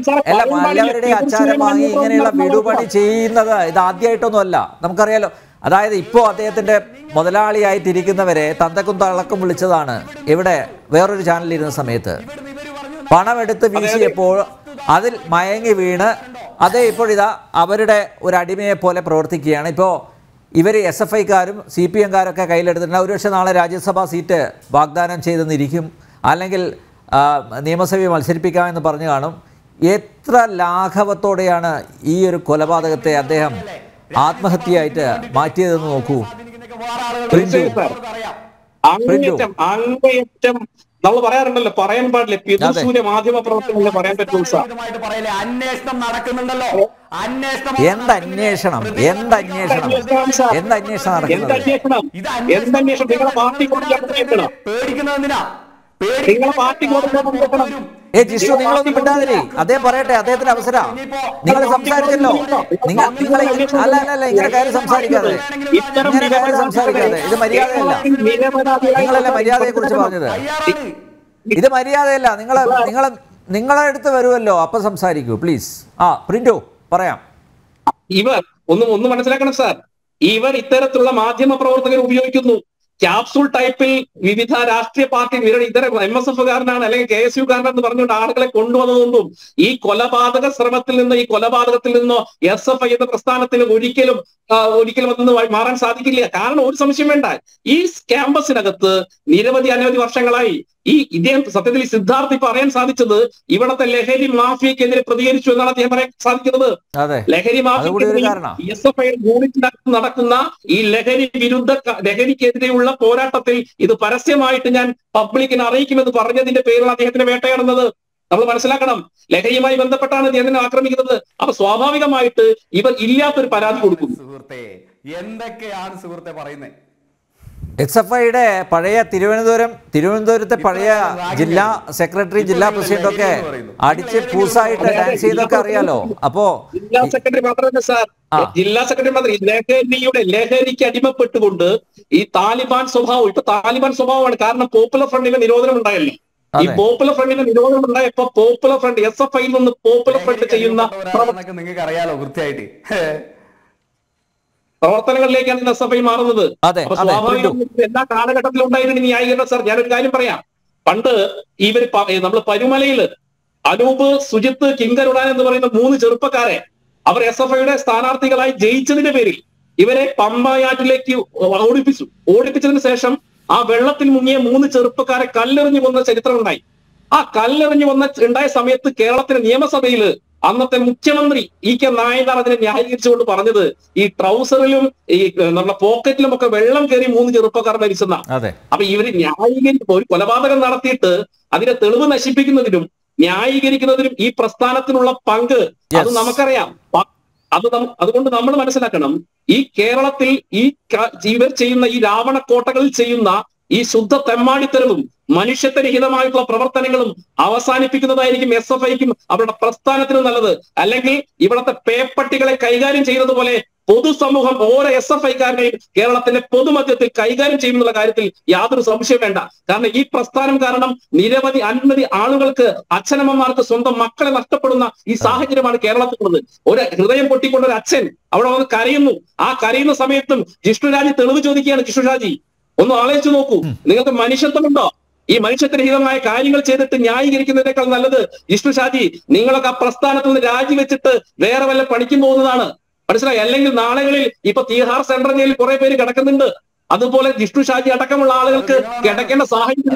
ഇങ്ങനെയുള്ള വിടുപണി ചെയ്യുന്നത് ഇത് ആദ്യമായിട്ടൊന്നുമല്ല, നമുക്കറിയാലോ. അതായത് ഇപ്പോൾ അദ്ദേഹത്തിന്റെ മുതലാളിയായിട്ടിരിക്കുന്നവരെ തന്തക്കും തള്ളക്കും വിളിച്ചതാണ്. ഇവിടെ വേറൊരു ചാനലിൽ ഇരുന്ന സമയത്ത് പണമെടുത്ത് വീശിയപ്പോൾ അതിൽ മയങ്ങി വീണ് അതെ, ഇപ്പോഴിതാ അവരുടെ ഒരു അടിമയെ പോലെ പ്രവർത്തിക്കുകയാണ്. ഇപ്പോൾ ഇവർ SFIക്കാരും CPMകാരൊക്കെ കയ്യിലെടുത്തിട്ടുണ്ട്. ഒരുപക്ഷെ നാളെ രാജ്യസഭാ സീറ്റ് വാഗ്ദാനം ചെയ്തെന്നിരിക്കും, അല്ലെങ്കിൽ നിയമസഭയെ മത്സരിപ്പിക്കാമെന്ന് പറഞ്ഞു കാണും. എത്ര ലാഘവത്തോടെയാണ് ഈ ഒരു കൊലപാതകത്തെ അദ്ദേഹം ആത്മഹത്യയായിട്ട് മാറ്റിയതെന്ന് നോക്കൂ. അങ്ങേയറ്റം നമ്മൾ പറയാറുണ്ടല്ലോ, പറയാൻ പാടില്ല, പിതൃസൂര്യ മാധ്യമ പ്രവർത്തനങ്ങളെ പറയാൻ പറ്റുള്ളൂ സാർ. അന്വേഷണം നടക്കുന്നുണ്ടല്ലോ. എന്തന്വേഷണം എന്തന്വേഷണം നിങ്ങളെ പാർട്ടി പേടിക്കുന്നതിനാ? നിങ്ങളെ പാർട്ടി ജിഷ്ണു, നിങ്ങളൊന്നും മിണ്ടാതിരി, അദ്ദേഹം പറയട്ടെ, അദ്ദേഹത്തിന് അവസരം. നിങ്ങൾ സംസാരിച്ചല്ലോ, അല്ല ഇങ്ങനെ കാര്യം സംസാരിക്കാതെ, ഇത് മര്യാദയല്ല. നിങ്ങളല്ലേ മര്യാദയെ കുറിച്ച് പറഞ്ഞത്? ഇത് മര്യാദയല്ല. നിങ്ങളെ അടുത്ത് വരുമല്ലോ, അപ്പൊ സംസാരിക്കൂ പ്ലീസ്. പ്രിന്റു പറയാം. ഇവർ ഒന്ന് മനസ്സിലാക്കണം സാർ, ഇവർ ഇത്തരത്തിലുള്ള മാധ്യമ പ്രവർത്തകർ ഉപയോഗിക്കുന്നു. ക്യാപ്സൂൾ ടൈപ്പിൽ വിവിധ രാഷ്ട്രീയ പാർട്ടി ഇതര MSFകാരനാണ് അല്ലെങ്കിൽ KSUകാരനാണെന്ന് പറഞ്ഞുകൊണ്ട് ആളുകളെ കൊണ്ടുവന്നതൊന്നും ഈ കൊലപാതക ശ്രമത്തിൽ നിന്ന്, ഈ കൊലപാതകത്തിൽ നിന്നോ SFI എന്ന പ്രസ്ഥാനത്തിന് ഒരിക്കലും അതൊന്ന് മാറാൻ സാധിക്കില്ല. കാരണം ഒരു സംശയം വേണ്ട, ഈ ക്യാമ്പസിനകത്ത് അനവധി വർഷങ്ങളായി ഇദ്ദേഹം സത്യത്തിൽ ഈ സിദ്ധാർത്ഥി പറയാൻ സാധിച്ചത് ഇവിടത്തെ ലഹരി മാഫിയക്കെതിരെ പ്രതികരിച്ചു എന്നാണ് അദ്ദേഹം പറയാൻ സാധിക്കുന്നത്. ലഹരി മാഫിയക്കെതിരെ SFI യൂണിറ്റിനകത്ത് നടക്കുന്ന ഈ ലഹരിക്കെതിരെയുള്ള പോരാട്ടത്തിൽ ഇത് പരസ്യമായിട്ട് ഞാൻ പബ്ലിക്കിനെ അറിയിക്കുമെന്ന് പറഞ്ഞതിന്റെ പേരിൽ അദ്ദേഹത്തിന് വേട്ടയാടുന്നത് നമ്മൾ മനസ്സിലാക്കണം. ലഹരിയുമായി ബന്ധപ്പെട്ടാണ് അദ്ദേഹത്തിനെ ആക്രമിക്കുന്നത്. അപ്പൊ സ്വാഭാവികമായിട്ട് ഇവർ ഇല്ലാത്തൊരു പരാതി കൊടുക്കും. സുഹൃത്തെ, എന്തൊക്കെയാണ് സുഹൃത്തെ പറയുന്നത്? SFIയുടെ പഴയ തിരുവനന്തപുരത്തെ പഴയ ജില്ലാ സെക്രട്ടറി, ജില്ലാ പ്രസിഡന്റ് ഒക്കെ അടിച്ച് പൂസായിട്ട് ഡാൻസ് ചെയ്തൊക്കെ അറിയാലോ. അപ്പോ ജില്ലാ സെക്രട്ടറി മാത്രമല്ല സാർ, ജില്ലാ സെക്രട്ടറി മാത്രം ലഹരിക്ക് അടിമപ്പെട്ടുകൊണ്ട് ഈ താലിബാൻ സ്വഭാവമാണ്. കാരണം പോപ്പുലർ ഫ്രണ്ടിന്റെ നിരോധനം ഉണ്ടായല്ലോ. ഈ പോപ്പുലർ ഫ്രണ്ടിന്റെ നിരോധനം ഉണ്ടായപ്പോ പോപ്പുലർ ഫ്രണ്ട് SFIയിൽ നിന്ന് പോപ്പുലർ ഫ്രണ്ട് ചെയ്യുന്ന നിങ്ങൾക്ക് അറിയാലോ കൃത്യമായിട്ട് പ്രവർത്തനങ്ങളിലേക്കാണ് SFI മാറുന്നത്. അപ്പൊ സ്വാഭാവികമായിട്ടും എല്ലാ കാലഘട്ടത്തിലും ഉണ്ടായിരുന്ന ന്യായീകരണം സാർ. ഞാനൊരു കാര്യം പറയാം. പണ്ട് ഇവർ നമ്മൾ പരുമലയില് അനൂപ്, സുജിത്ത്, കിങ്കരുടാൻ എന്ന് പറയുന്ന 3 ചെറുപ്പക്കാരെ അവർ SFIയുടെ സ്ഥാനാർത്ഥികളായി ജയിച്ചതിന്റെ പേരിൽ ഇവരെ പമ്പയാറ്റിലേക്ക് ഓടിപ്പിച്ചതിന് ശേഷം ആ വെള്ളത്തിൽ മുങ്ങിയ 3 ചെറുപ്പക്കാരെ കല്ലെറിഞ്ഞു കൊന്ന ചരിത്രം ഉണ്ടായി. ആ കല്ലെറിഞ്ഞു ഉണ്ടായ സമയത്ത് കേരളത്തിലെ നിയമസഭയിൽ അന്നത്തെ മുഖ്യമന്ത്രി EK നായനാർ അതിനെ ന്യായീകരിച്ചുകൊണ്ട് പറഞ്ഞത് ഈ ട്രൗസറിലും ഈ നമ്മുടെ പോക്കറ്റിലും ഒക്കെ വെള്ളം കയറി 3 ചെറുപ്പക്കാർ മരിച്ചെന്ന. അപ്പൊ ഇവര് ന്യായീകരിക്കുമ്പോൾ ഒരു കൊലപാതകം നടത്തിയിട്ട് അതിന്റെ തെളിവ് നശിപ്പിക്കുന്നതിനും ന്യായീകരിക്കുന്നതിനും ഈ പ്രസ്ഥാനത്തിനുള്ള പങ്ക് അത് നമുക്കറിയാം. അതുകൊണ്ട് നമ്മൾ മനസ്സിലാക്കണം, ഈ കേരളത്തിൽ ഇവർ ചെയ്യുന്ന ഈ രാവണക്കോട്ടകളിൽ ചെയ്യുന്ന ഈ ശുദ്ധ തെമ്മാടിത്തരവും മനുഷ്യത്വരഹിതമായിട്ടുള്ള പ്രവർത്തനങ്ങളും അവസാനിപ്പിക്കുന്നതായിരിക്കും SFIക്കും അവരുടെ പ്രസ്ഥാനത്തിനും നല്ലത്. അല്ലെങ്കിൽ ഇവിടുത്തെ പേപ്പട്ടികളെ കൈകാര്യം ചെയ്യുന്നതുപോലെ പൊതുസമൂഹം ഓരോ SFIക്കാരനെയും കേരളത്തിന്റെ പൊതുമധ്യത്തിൽ കൈകാര്യം ചെയ്യുന്നുള്ള കാര്യത്തിൽ യാതൊരു സംശയം വേണ്ട. കാരണം ഈ പ്രസ്ഥാനം കാരണം അനവധി ആളുകൾക്ക്, അച്ഛനമ്മമാർക്ക് സ്വന്തം മക്കളെ നഷ്ടപ്പെടുന്ന ഈ സാഹചര്യമാണ് കേരളത്തിലുള്ളത്. ഒരു ഹൃദയം പൊട്ടിക്കൊണ്ട് ഒരു അച്ഛൻ അവിടെ വന്ന് കരയുന്നു. ആ കരയുന്ന സമയത്തും ജിഷ്ണുരാജ് തെളിവ് ചോദിക്കുകയാണ്. ജിഷ്ണുരാജി ഒന്ന് ആലോചിച്ച് നോക്കൂ, നിങ്ങൾക്ക് മനുഷ്യത്വമുണ്ടോ? ഈ മനുഷ്യത്വരഹിതമായ കാര്യങ്ങൾ ചെയ്തിട്ട് ന്യായീകരിക്കുന്നതിനേക്കാൾ നല്ലത് ജിഷ്ണു ഷാജി നിങ്ങളൊക്കെ ആ പ്രസ്ഥാനത്തിൽ നിന്ന് രാജിവെച്ചിട്ട് വേറെ വല്ല പണിക്കും പോകുന്നതാണ്. മനസ്സിലായി? അല്ലെങ്കിൽ നാളുകളിൽ ഇപ്പൊ തീഹാർ സെൻട്രൽ ജയിലിൽ കുറെ പേര് കിടക്കുന്നുണ്ട്. അതുപോലെ ജിഷ്ണു ഷാജി അടക്കമുള്ള ആളുകൾക്ക് കിടക്കേണ്ട സാഹചര്യം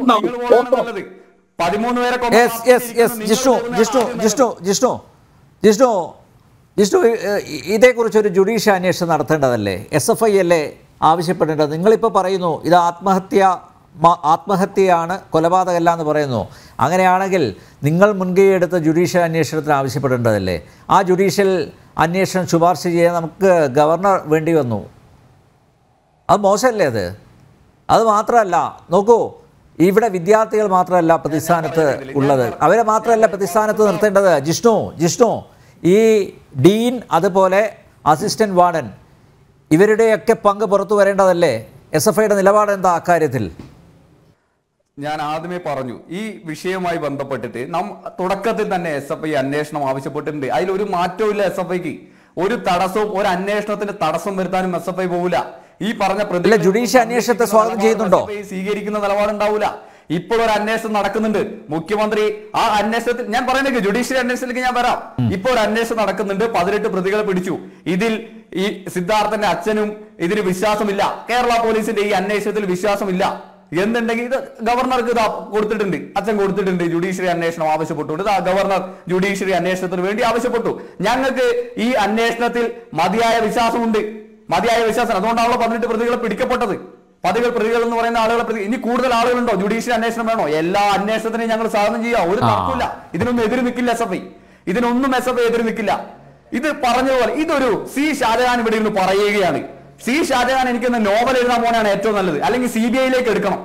ഇതേക്കുറിച്ചൊരു ജുഡീഷ്യൽ അന്വേഷണം നടത്തേണ്ടതല്ലേ? SFI അല്ലേ ആവശ്യപ്പെടേണ്ടത്? നിങ്ങളിപ്പോൾ പറയുന്നു ഇത് ആത്മഹത്യയാണ്, കൊലപാതകമല്ല എന്ന് പറയുന്നു. അങ്ങനെയാണെങ്കിൽ നിങ്ങൾ മുൻകൈയെടുത്ത ജുഡീഷ്യൽ അന്വേഷണത്തിന് ആവശ്യപ്പെടേണ്ടതല്ലേ? ആ ജുഡീഷ്യൽ അന്വേഷണം ശുപാർശ ചെയ്യാൻ നമുക്ക് ഗവർണർ വേണ്ടി വന്നു. അത് മോശമല്ലേ? അത് മാത്രമല്ല, നോക്കൂ, ഇവിടെ വിദ്യാർത്ഥികൾ മാത്രമല്ല പ്രതിസ്ഥാനത്ത് ഉള്ളത്, അവരെ മാത്രമല്ല പ്രതിസ്ഥാനത്ത് നിർത്തേണ്ടത്. ജിഷ്ണു ഈ ഡീൻ, അതുപോലെ അസിസ്റ്റന്റ് വാർഡൻ, ഇവരുടെയൊക്കെ പങ്ക് പുറത്തു വരേണ്ടതല്ലേ? SFIയുടെ നിലപാട് എന്താ അക്കാര്യത്തിൽ? ഞാൻ ആദ്യമേ പറഞ്ഞു, ഈ വിഷയവുമായി ബന്ധപ്പെട്ടിട്ട് തുടക്കത്തിൽ തന്നെ SFI അന്വേഷണം ആവശ്യപ്പെട്ടിട്ടുണ്ട്. അതിലൊരു മാറ്റവും ഇല്ല. SFIക്ക് ഒരു തടസ്സവും, ഒരു അന്വേഷണത്തിന് തടസ്സം വരുത്താനും SFI പോകില്ല. ഈ പറഞ്ഞ ജുഡീഷ്യൽ അന്വേഷണത്തെ സ്വാഗതം ചെയ്യുന്നുണ്ടോ? സ്വീകരിക്കുന്ന നിലപാടുണ്ടാവില്ല. ഇപ്പോൾ ഒരു അന്വേഷണം നടക്കുന്നുണ്ട്. മുഖ്യമന്ത്രി ആ അന്വേഷണത്തിൽ, ഞാൻ പറയുന്നത് ജുഡീഷ്യറി അന്വേഷണത്തിലേക്ക് ഞാൻ വരാം. ഇപ്പോൾ ഒരു അന്വേഷണം നടക്കുന്നുണ്ട്. 18 പ്രതികളെ പിടിച്ചു. ഇതിൽ ഈ സിദ്ധാർത്ഥന്റെ അച്ഛനും ഇതിന് വിശ്വാസമില്ല. കേരള പോലീസിന്റെ ഈ അന്വേഷണത്തിൽ വിശ്വാസമില്ല എന്നുണ്ടെങ്കിൽ ഇത് ഗവർണർക്ക് ഇതാ കൊടുത്തിട്ടുണ്ട്, അച്ഛൻ കൊടുത്തിട്ടുണ്ട്. ജുഡീഷ്യറി അന്വേഷണം ആവശ്യപ്പെട്ടുകൊണ്ട് ഗവർണർ ജുഡീഷ്യറി അന്വേഷണത്തിന് വേണ്ടി ആവശ്യപ്പെട്ടു. ഞങ്ങൾക്ക് ഈ അന്വേഷണത്തിൽ മതിയായ വിശ്വാസമുണ്ട്, മതിയായ വിശ്വാസം. അതുകൊണ്ടാണല്ലോ 18 പ്രതികളെ പിടിക്കപ്പെട്ടത്. 10 പ്രതികൾ എന്ന് പറയുന്ന ആളുകളെ ഇനി കൂടുതൽ ആളുകളുണ്ടോ? ജുഡീഷ്യറി അന്വേഷണം വേണോ? എല്ലാ അന്വേഷണത്തിനെയും ഞങ്ങൾ സ്വാഗതം ചെയ്യാം, ഒരു തർക്കമില്ല. ഇതിനൊന്നും എതിര് നിൽക്കില്ല SFI, ഇതിനൊന്നും SFI എതിര് നിൽക്കില്ല. ഇത് പറഞ്ഞതുപോലെ ഇതൊരു സി ഷാജഹാൻ ഇവിടെ ഇരുന്ന് പറയുകയാണ്. സി ഷാജഹാൻ എനിക്കൊന്ന് നോവൽ എഴുതാൻ പോകാനാണ് ഏറ്റവും നല്ലത്, അല്ലെങ്കിൽ CBI-ലേക്ക് എടുക്കണം.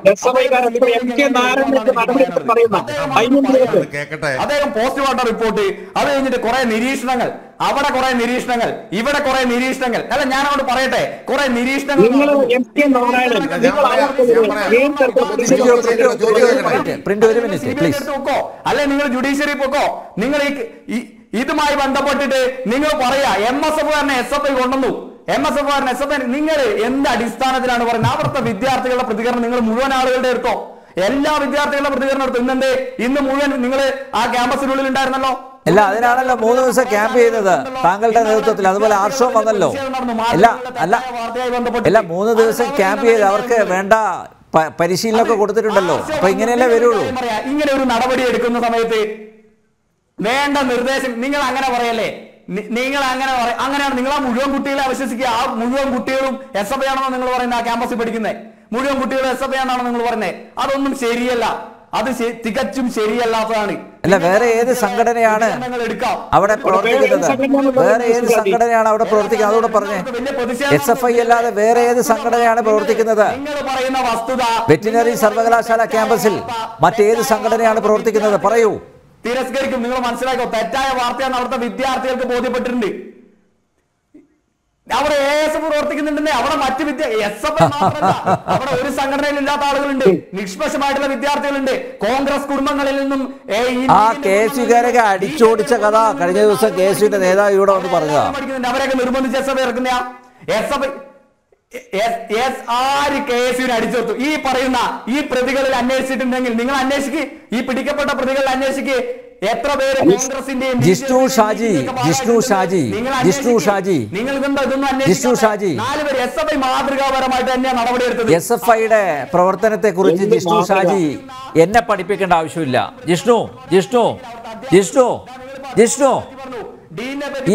അദ്ദേഹം പോസ്റ്റ്മോർട്ടം റിപ്പോർട്ട്, അത് കഴിഞ്ഞിട്ട് കുറെ നിരീക്ഷണങ്ങൾ, അവിടെ കുറെ നിരീക്ഷണങ്ങൾ, ഇവിടെ കുറെ നിരീക്ഷണങ്ങൾ. അല്ല, ഞാൻ അവിടെ പറയട്ടെ, കുറെ നിരീക്ഷണങ്ങൾ. അല്ലെ നിങ്ങൾ ജുഡീഷ്യറി പൊക്കോ. നിങ്ങൾ ഇതുമായി ബന്ധപ്പെട്ടിട്ട് നിങ്ങൾ പറയാ MSF-കാരനെ SFI കൊണ്ടുവന്നു, MSF-കാരനെ SFI. നിങ്ങൾ എന്ത് അടിസ്ഥാനത്തിലാണ് പറയുന്നത്? അവിടുത്തെ വിദ്യാർത്ഥികളുടെ പ്രതികരണം നിങ്ങൾ മുഴുവൻ ആളുകളുടെ എടുത്തോ, എല്ലാ വിദ്യാർത്ഥികളുടെ പ്രതികരണം എടുത്തു. ഇന്ന് മുഴുവൻ നിങ്ങൾ ആ ക്യാമ്പസിനുള്ളിൽ ഉണ്ടായിരുന്നല്ലോ. അല്ല, അതിനാണല്ലോ 3 ദിവസം ക്യാമ്പ് ചെയ്തത് താങ്കളുടെ നേതൃത്വത്തിൽ. അതുപോലെ ആർഷവും വന്നല്ലോ. അല്ല 3 ദിവസം ക്യാമ്പ് ചെയ്ത് അവർക്ക് വേണ്ട പരിശീലനമൊക്കെ കൊടുത്തിട്ടുണ്ടല്ലോ. അപ്പൊ ഇങ്ങനെയല്ലേ വരുള്ളൂ. ഇങ്ങനെ ഒരു നടപടി എടുക്കുന്ന സമയത്ത് വേണ്ട നിർദ്ദേശം നിങ്ങൾ അങ്ങനെ പറയല്ലേ? നിങ്ങൾ അങ്ങനെയാണ് നിങ്ങൾ ആ മുഴുവൻ കുട്ടികളെ അവിശ്വസിക്കുക. ആ മുഴുവൻ കുട്ടികളും SFI ആണെന്നോ നിങ്ങൾ പറയുന്നത്? ആ ക്യാമ്പസിൽ പഠിക്കുന്നത് മുഴുവൻ കുട്ടികളും SFI ആണെന്നാണോ നിങ്ങൾ പറയുന്നത്? അതൊന്നും ശരിയല്ല, അത് തികച്ചും ശരിയല്ലാത്തതാണ്. അല്ല, വേറെ ഏത് സംഘടനയാണ് അവിടെ പ്രവർത്തിക്കുന്നത്? വേറെ ഏത് സംഘടനയാണ് അവിടെ പ്രവർത്തിക്കുന്നത്? അതുകൂടെ പറഞ്ഞേ. SFI അല്ലാതെ വേറെ ഏത് സംഘടനയാണ് പ്രവർത്തിക്കുന്നത്? പറയുന്ന വസ്തുത, വെറ്റിനറി സർവകലാശാല ക്യാമ്പസിൽ മറ്റേത് സംഘടനയാണ് പ്രവർത്തിക്കുന്നത്? പറയൂ. തിരസ്കരിക്കും. നിങ്ങൾ മനസ്സിലാക്കോ, തെറ്റായ വാർത്തയാണ് അവിടുത്തെ വിദ്യാർത്ഥികൾക്ക് ബോധ്യപ്പെട്ടിട്ടുണ്ട്. അവിടെ ASF പ്രവർത്തിക്കുന്നുണ്ടെന്നേ, അവിടെ മറ്റ് SFI മാത്രമല്ല, അവിടെ ഒരു സംഘടനയിൽ ഇല്ലാത്ത ആളുകളുണ്ട്, നിഷ്പക്ഷമായിട്ടുള്ള വിദ്യാർത്ഥികളുണ്ട്. കോൺഗ്രസ് കുടുംബങ്ങളിൽ നിന്നും ആ KSUകാരൊക്കെ അടിച്ചോടിച്ച കഥ കഴിഞ്ഞ ദിവസം KSUവിന്റെ നേതാവ് ഇവിടെ വന്ന് പറഞ്ഞതാ. അവരെയൊക്കെ നിർബന്ധിച്ച് SFI ഇറക്കുന്ന SFI ആര് KSUവിനെ അടിച്ചോർത്തു? ഈ പറയുന്ന ഈ പ്രതികളിൽ അന്വേഷിച്ചിട്ടുണ്ടെങ്കിൽ നിങ്ങൾ അന്വേഷിക്ക്, ഈ പിടിക്കപ്പെട്ട പ്രതികളിൽ അന്വേഷിക്ക്. എത്ര പേര് കോൺഗ്രസിന്റെയും ജിഷ്ണു ഷാജി 4 പേര് SFI മാതൃകാപരമായിട്ട് തന്നെയാണ് നടപടിയെടുത്തത്. SFI-യുടെ പ്രവർത്തനത്തെ കുറിച്ച് ജിഷ്ണു ഷാജി എന്നെ പഠിപ്പിക്കേണ്ട ആവശ്യമില്ല. ജിഷ്ണു ഈ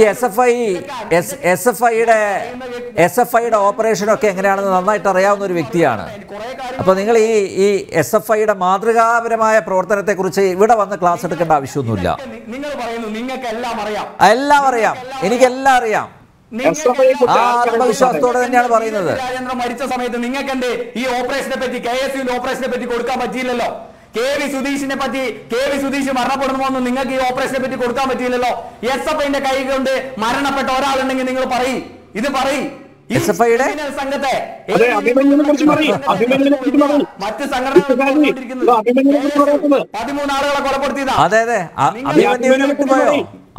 SFI-യുടെ ഓപ്പറേഷനൊക്കെ എങ്ങനെയാണെന്ന് നന്നായിട്ട് അറിയാവുന്ന ഒരു വ്യക്തിയാണ്. അപ്പൊ നിങ്ങൾ ഈ SFI-യുടെ മാതൃകാപരമായ പ്രവർത്തനത്തെ കുറിച്ച് ഇവിടെ വന്ന് ക്ലാസ് എടുക്കേണ്ട ആവശ്യമൊന്നുമില്ല. നിങ്ങൾ പറയുന്നു നിങ്ങൾക്ക് എല്ലാം അറിയാം. എല്ലാം അറിയാം, എനിക്കെല്ലാം അറിയാം. ആ ആത്മവിശ്വാസത്തോടെ തന്നെയാണ് പറയുന്നത്. രാജേന്ദ്രൻ മരിച്ച സമയത്ത് നിങ്ങൾക്ക് എന്റെ ഈ ഓപ്പറേഷനെ പറ്റി, KSUവിന്റെ ഓപ്പറേഷനെ പറ്റി കൊടുക്കാൻ പറ്റിയില്ലല്ലോ. KV സുധീഷിനെ പറ്റി, KV സുധീഷ് മരണപ്പെടുന്നോന്ന് നിങ്ങൾക്ക് ഈ ഓപ്പറേഷനെ പറ്റി കൊടുക്കാൻ പറ്റിയില്ലല്ലോ. SFI-ന്റെ കൈ കൊണ്ട് മരണപ്പെട്ട ഒരാളുണ്ടെങ്കിൽ നിങ്ങൾ പറയും, ഇത് പറയും. SFI-യുടെ സംഘത്തെ മറ്റ് 13 ആളുകളെ കൊലപ്പെടുത്തിയതാ. അതെ, അഭിമന്യുവിനെ വിട്ടുപോയോ?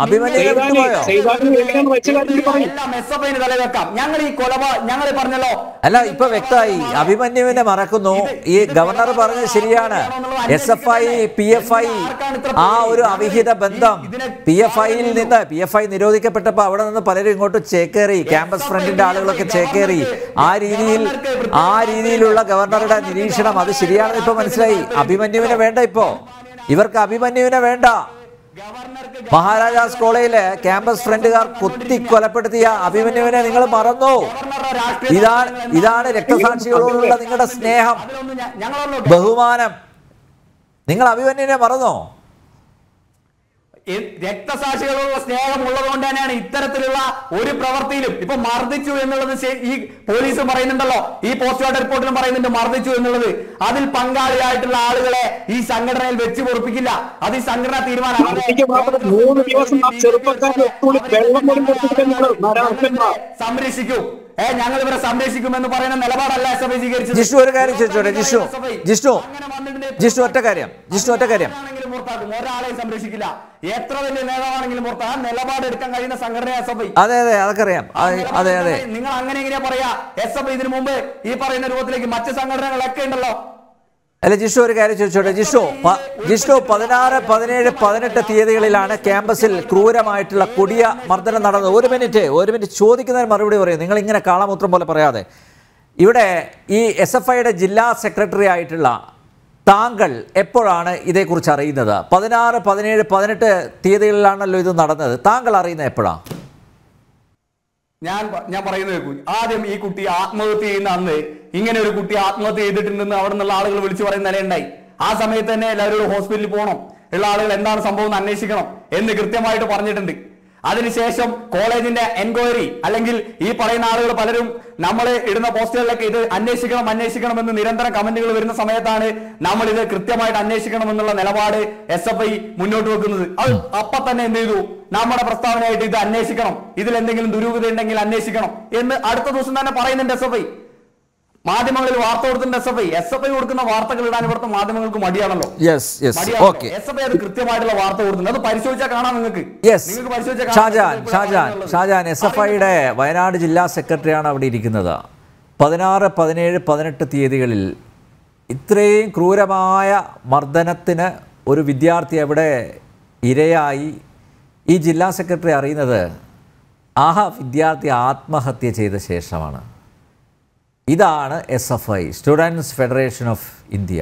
ഞങ്ങൾ പറഞ്ഞല്ലോ. അല്ല, ഇപ്പൊ വ്യക്തമായി, അഭിമന്യുവിനെ മറക്കുന്നു. ഈ ഗവർണർ പറഞ്ഞത് ശരിയാണ്. SFI PFI ആ ഒരു അവിഹിത ബന്ധം PFI നിരോധിക്കപ്പെട്ടപ്പോ അവിടെ നിന്ന് പലരും ഇങ്ങോട്ട് ചേക്കേറി, ക്യാമ്പസ് ഫ്രണ്ടിന്റെ ആളുകളൊക്കെ ചേക്കേറി. ആ രീതിയിലുള്ള ഗവർണറുടെ നിരീക്ഷണം അത് ശരിയാണെന്ന് ഇപ്പൊ മനസ്സിലായി. അഭിമന്യുവിനെ വേണ്ട, ഇപ്പോ ഇവർക്ക് അഭിമന്യുവിനെ വേണ്ട. മഹാരാജാസ് കോളേജിലെ ക്യാമ്പസ് ഫ്രണ്ടുകാർ കുത്തി കൊലപ്പെടുത്തിയ അഭിമന്യുവിനെ നിങ്ങൾ മറന്നു. ഇതാണ് രക്തസാക്ഷികളോടുള്ള നിങ്ങളുടെ സ്നേഹം, ബഹുമാനം. നിങ്ങൾ അഭിമന്യുവിനെ മറന്നോ? രക്തസാക്ഷികളുള്ള സ്നേഹം ഉള്ളതുകൊണ്ട് തന്നെയാണ് ഇത്തരത്തിലുള്ള ഒരു പ്രവൃത്തിയിലും ഇപ്പൊ മർദ്ദിച്ചു എന്നുള്ളത് ഈ പോലീസ് പറയുന്നുണ്ടല്ലോ, ഈ പോസ്റ്റ്മോർട്ടം റിപ്പോർട്ടിലും പറയുന്നുണ്ട് മർദ്ദിച്ചു എന്നുള്ളത്. അതിൽ പങ്കാളിയായിട്ടുള്ള ആളുകളെ ഈ സംഘടനയിൽ വെച്ച് പൊറപ്പിക്കില്ല. അത് ഈ സംഘടന തീരുമാനം. സംരക്ഷിക്കൂ, ഞങ്ങൾ ഇവരെ സംരക്ഷിക്കുമെന്ന് പറയുന്ന നിലപാടല്ല SFI സ്വീകരിച്ചത്. ജിഷ്ണു ഒരു കാര്യം ചോദിച്ചോട്ടെ? ജിഷ്ണു ഒറ്റ കാര്യം. ഒരാളെ സംരക്ഷിക്കില്ല, എത്ര വലിയ നേതാവാണെങ്കിലും പുറത്ത് ആ നിലപാട് എടുക്കാൻ കഴിയുന്ന സംഘടന SFI. അതെ, അതൊക്കെ അറിയാം. അതെ. നിങ്ങൾ അങ്ങനെ എങ്ങനെയാ പറയാ? SFI ഇതിനു മുമ്പ് ഈ പറയുന്ന രൂപത്തിലേക്ക് മറ്റ് സംഘടനകളൊക്കെ ഉണ്ടല്ലോ. അല്ല ജിഷു ഒരു കാര്യം ചോദിച്ചോട്ടെ. ജിഷു 16, 17, 18 തീയതികളിലാണ് ക്യാമ്പസിൽ ക്രൂരമായിട്ടുള്ള കൊടിയ മർദ്ദനം നടന്നത്. ഒരു മിനിറ്റ് ചോദിക്കുന്നതിന് മറുപടി പറയും. നിങ്ങൾ ഇങ്ങനെ കാളമൂത്രം പോലെ പറയാതെ. ഇവിടെ ഈ SFIയുടെ ജില്ലാ സെക്രട്ടറി ആയിട്ടുള്ള താങ്കൾ എപ്പോഴാണ് ഇതേക്കുറിച്ച് അറിയുന്നത്? 16, 17, 18 തീയതികളിലാണല്ലോ ഇത് നടന്നത്. താങ്കൾ അറിയുന്നത് എപ്പോഴാണ്? ഞാൻ പറയുന്നത് കേൾക്കൂ. ആദ്യം ഈ കുട്ടി ആത്മഹത്യ ചെയ്യുന്ന അന്ന് ഇങ്ങനെ ഒരു കുട്ടി ആത്മഹത്യ ചെയ്തിട്ടുണ്ടെന്ന് അവിടെ നിന്നുള്ള ആളുകൾ വിളിച്ചു പറയുന്ന നിലയുണ്ടായി. ആ സമയത്ത് തന്നെ എല്ലാവരോടും ഹോസ്പിറ്റലിൽ പോകണം, ഉള്ള ആളുകൾ എന്താണ് സംഭവം എന്ന് അന്വേഷിക്കണം എന്ന് കൃത്യമായിട്ട് പറഞ്ഞിട്ടുണ്ട്. അതിനുശേഷം കോളേജിന്റെ എൻക്വയറി അല്ലെങ്കിൽ ഈ പറയുന്ന ആളുകൾ പലരും നമ്മൾ ഇടുന്ന പോസ്റ്റുകളിലൊക്കെ ഇത് അന്വേഷിക്കണം എന്ന് നിരന്തരം കമന്റുകൾ വരുന്ന സമയത്താണ് നമ്മൾ ഇത് കൃത്യമായിട്ട് അന്വേഷിക്കണം എന്നുള്ള നിലപാട് SFI മുന്നോട്ട് വെക്കുന്നത്. അത് അപ്പൊ തന്നെ എന്ത് ചെയ്തു? നമ്മുടെ പ്രസ്താവനയായിട്ട് ഇത് അന്വേഷിക്കണം, ഇതിൽ എന്തെങ്കിലും ദുരൂഹത ഉണ്ടെങ്കിൽ അന്വേഷിക്കണം എന്ന് അടുത്ത ദിവസം തന്നെ പറയുന്നുണ്ട് SFI. മാധ്യമങ്ങളിൽ വാർത്ത കൊടുത്തിട്ടുണ്ട് SFI കൊടുക്കുന്ന വാർത്തകൾ ഇടാൻ ഇവിടുത്തെ മാധ്യമങ്ങൾക്ക് മടിയാണല്ലോ. SFI അത് കൃത്യമായിട്ടുള്ള വാർത്ത കൊടുക്കുന്നത്. അത് പരിശോധിച്ചാൽ കാണാം നിങ്ങൾക്ക്. ഷാജാൻ SFIയുടെ വയനാട് ജില്ലാ സെക്രട്ടറിയാണ് അവിടെ ഇരിക്കുന്നത്. 16, 17, 18 തീയതികളിൽ ഇത്രയും ക്രൂരമായ മർദ്ദനത്തിന് ഒരു വിദ്യാർത്ഥി അവിടെ ഇരയായി. ഈ ജില്ലാ സെക്രട്ടറി അറിയുന്നത് വിദ്യാർത്ഥി ആത്മഹത്യ ചെയ്ത ശേഷമാണ്. ഇതാണ് SFI, students federation of India.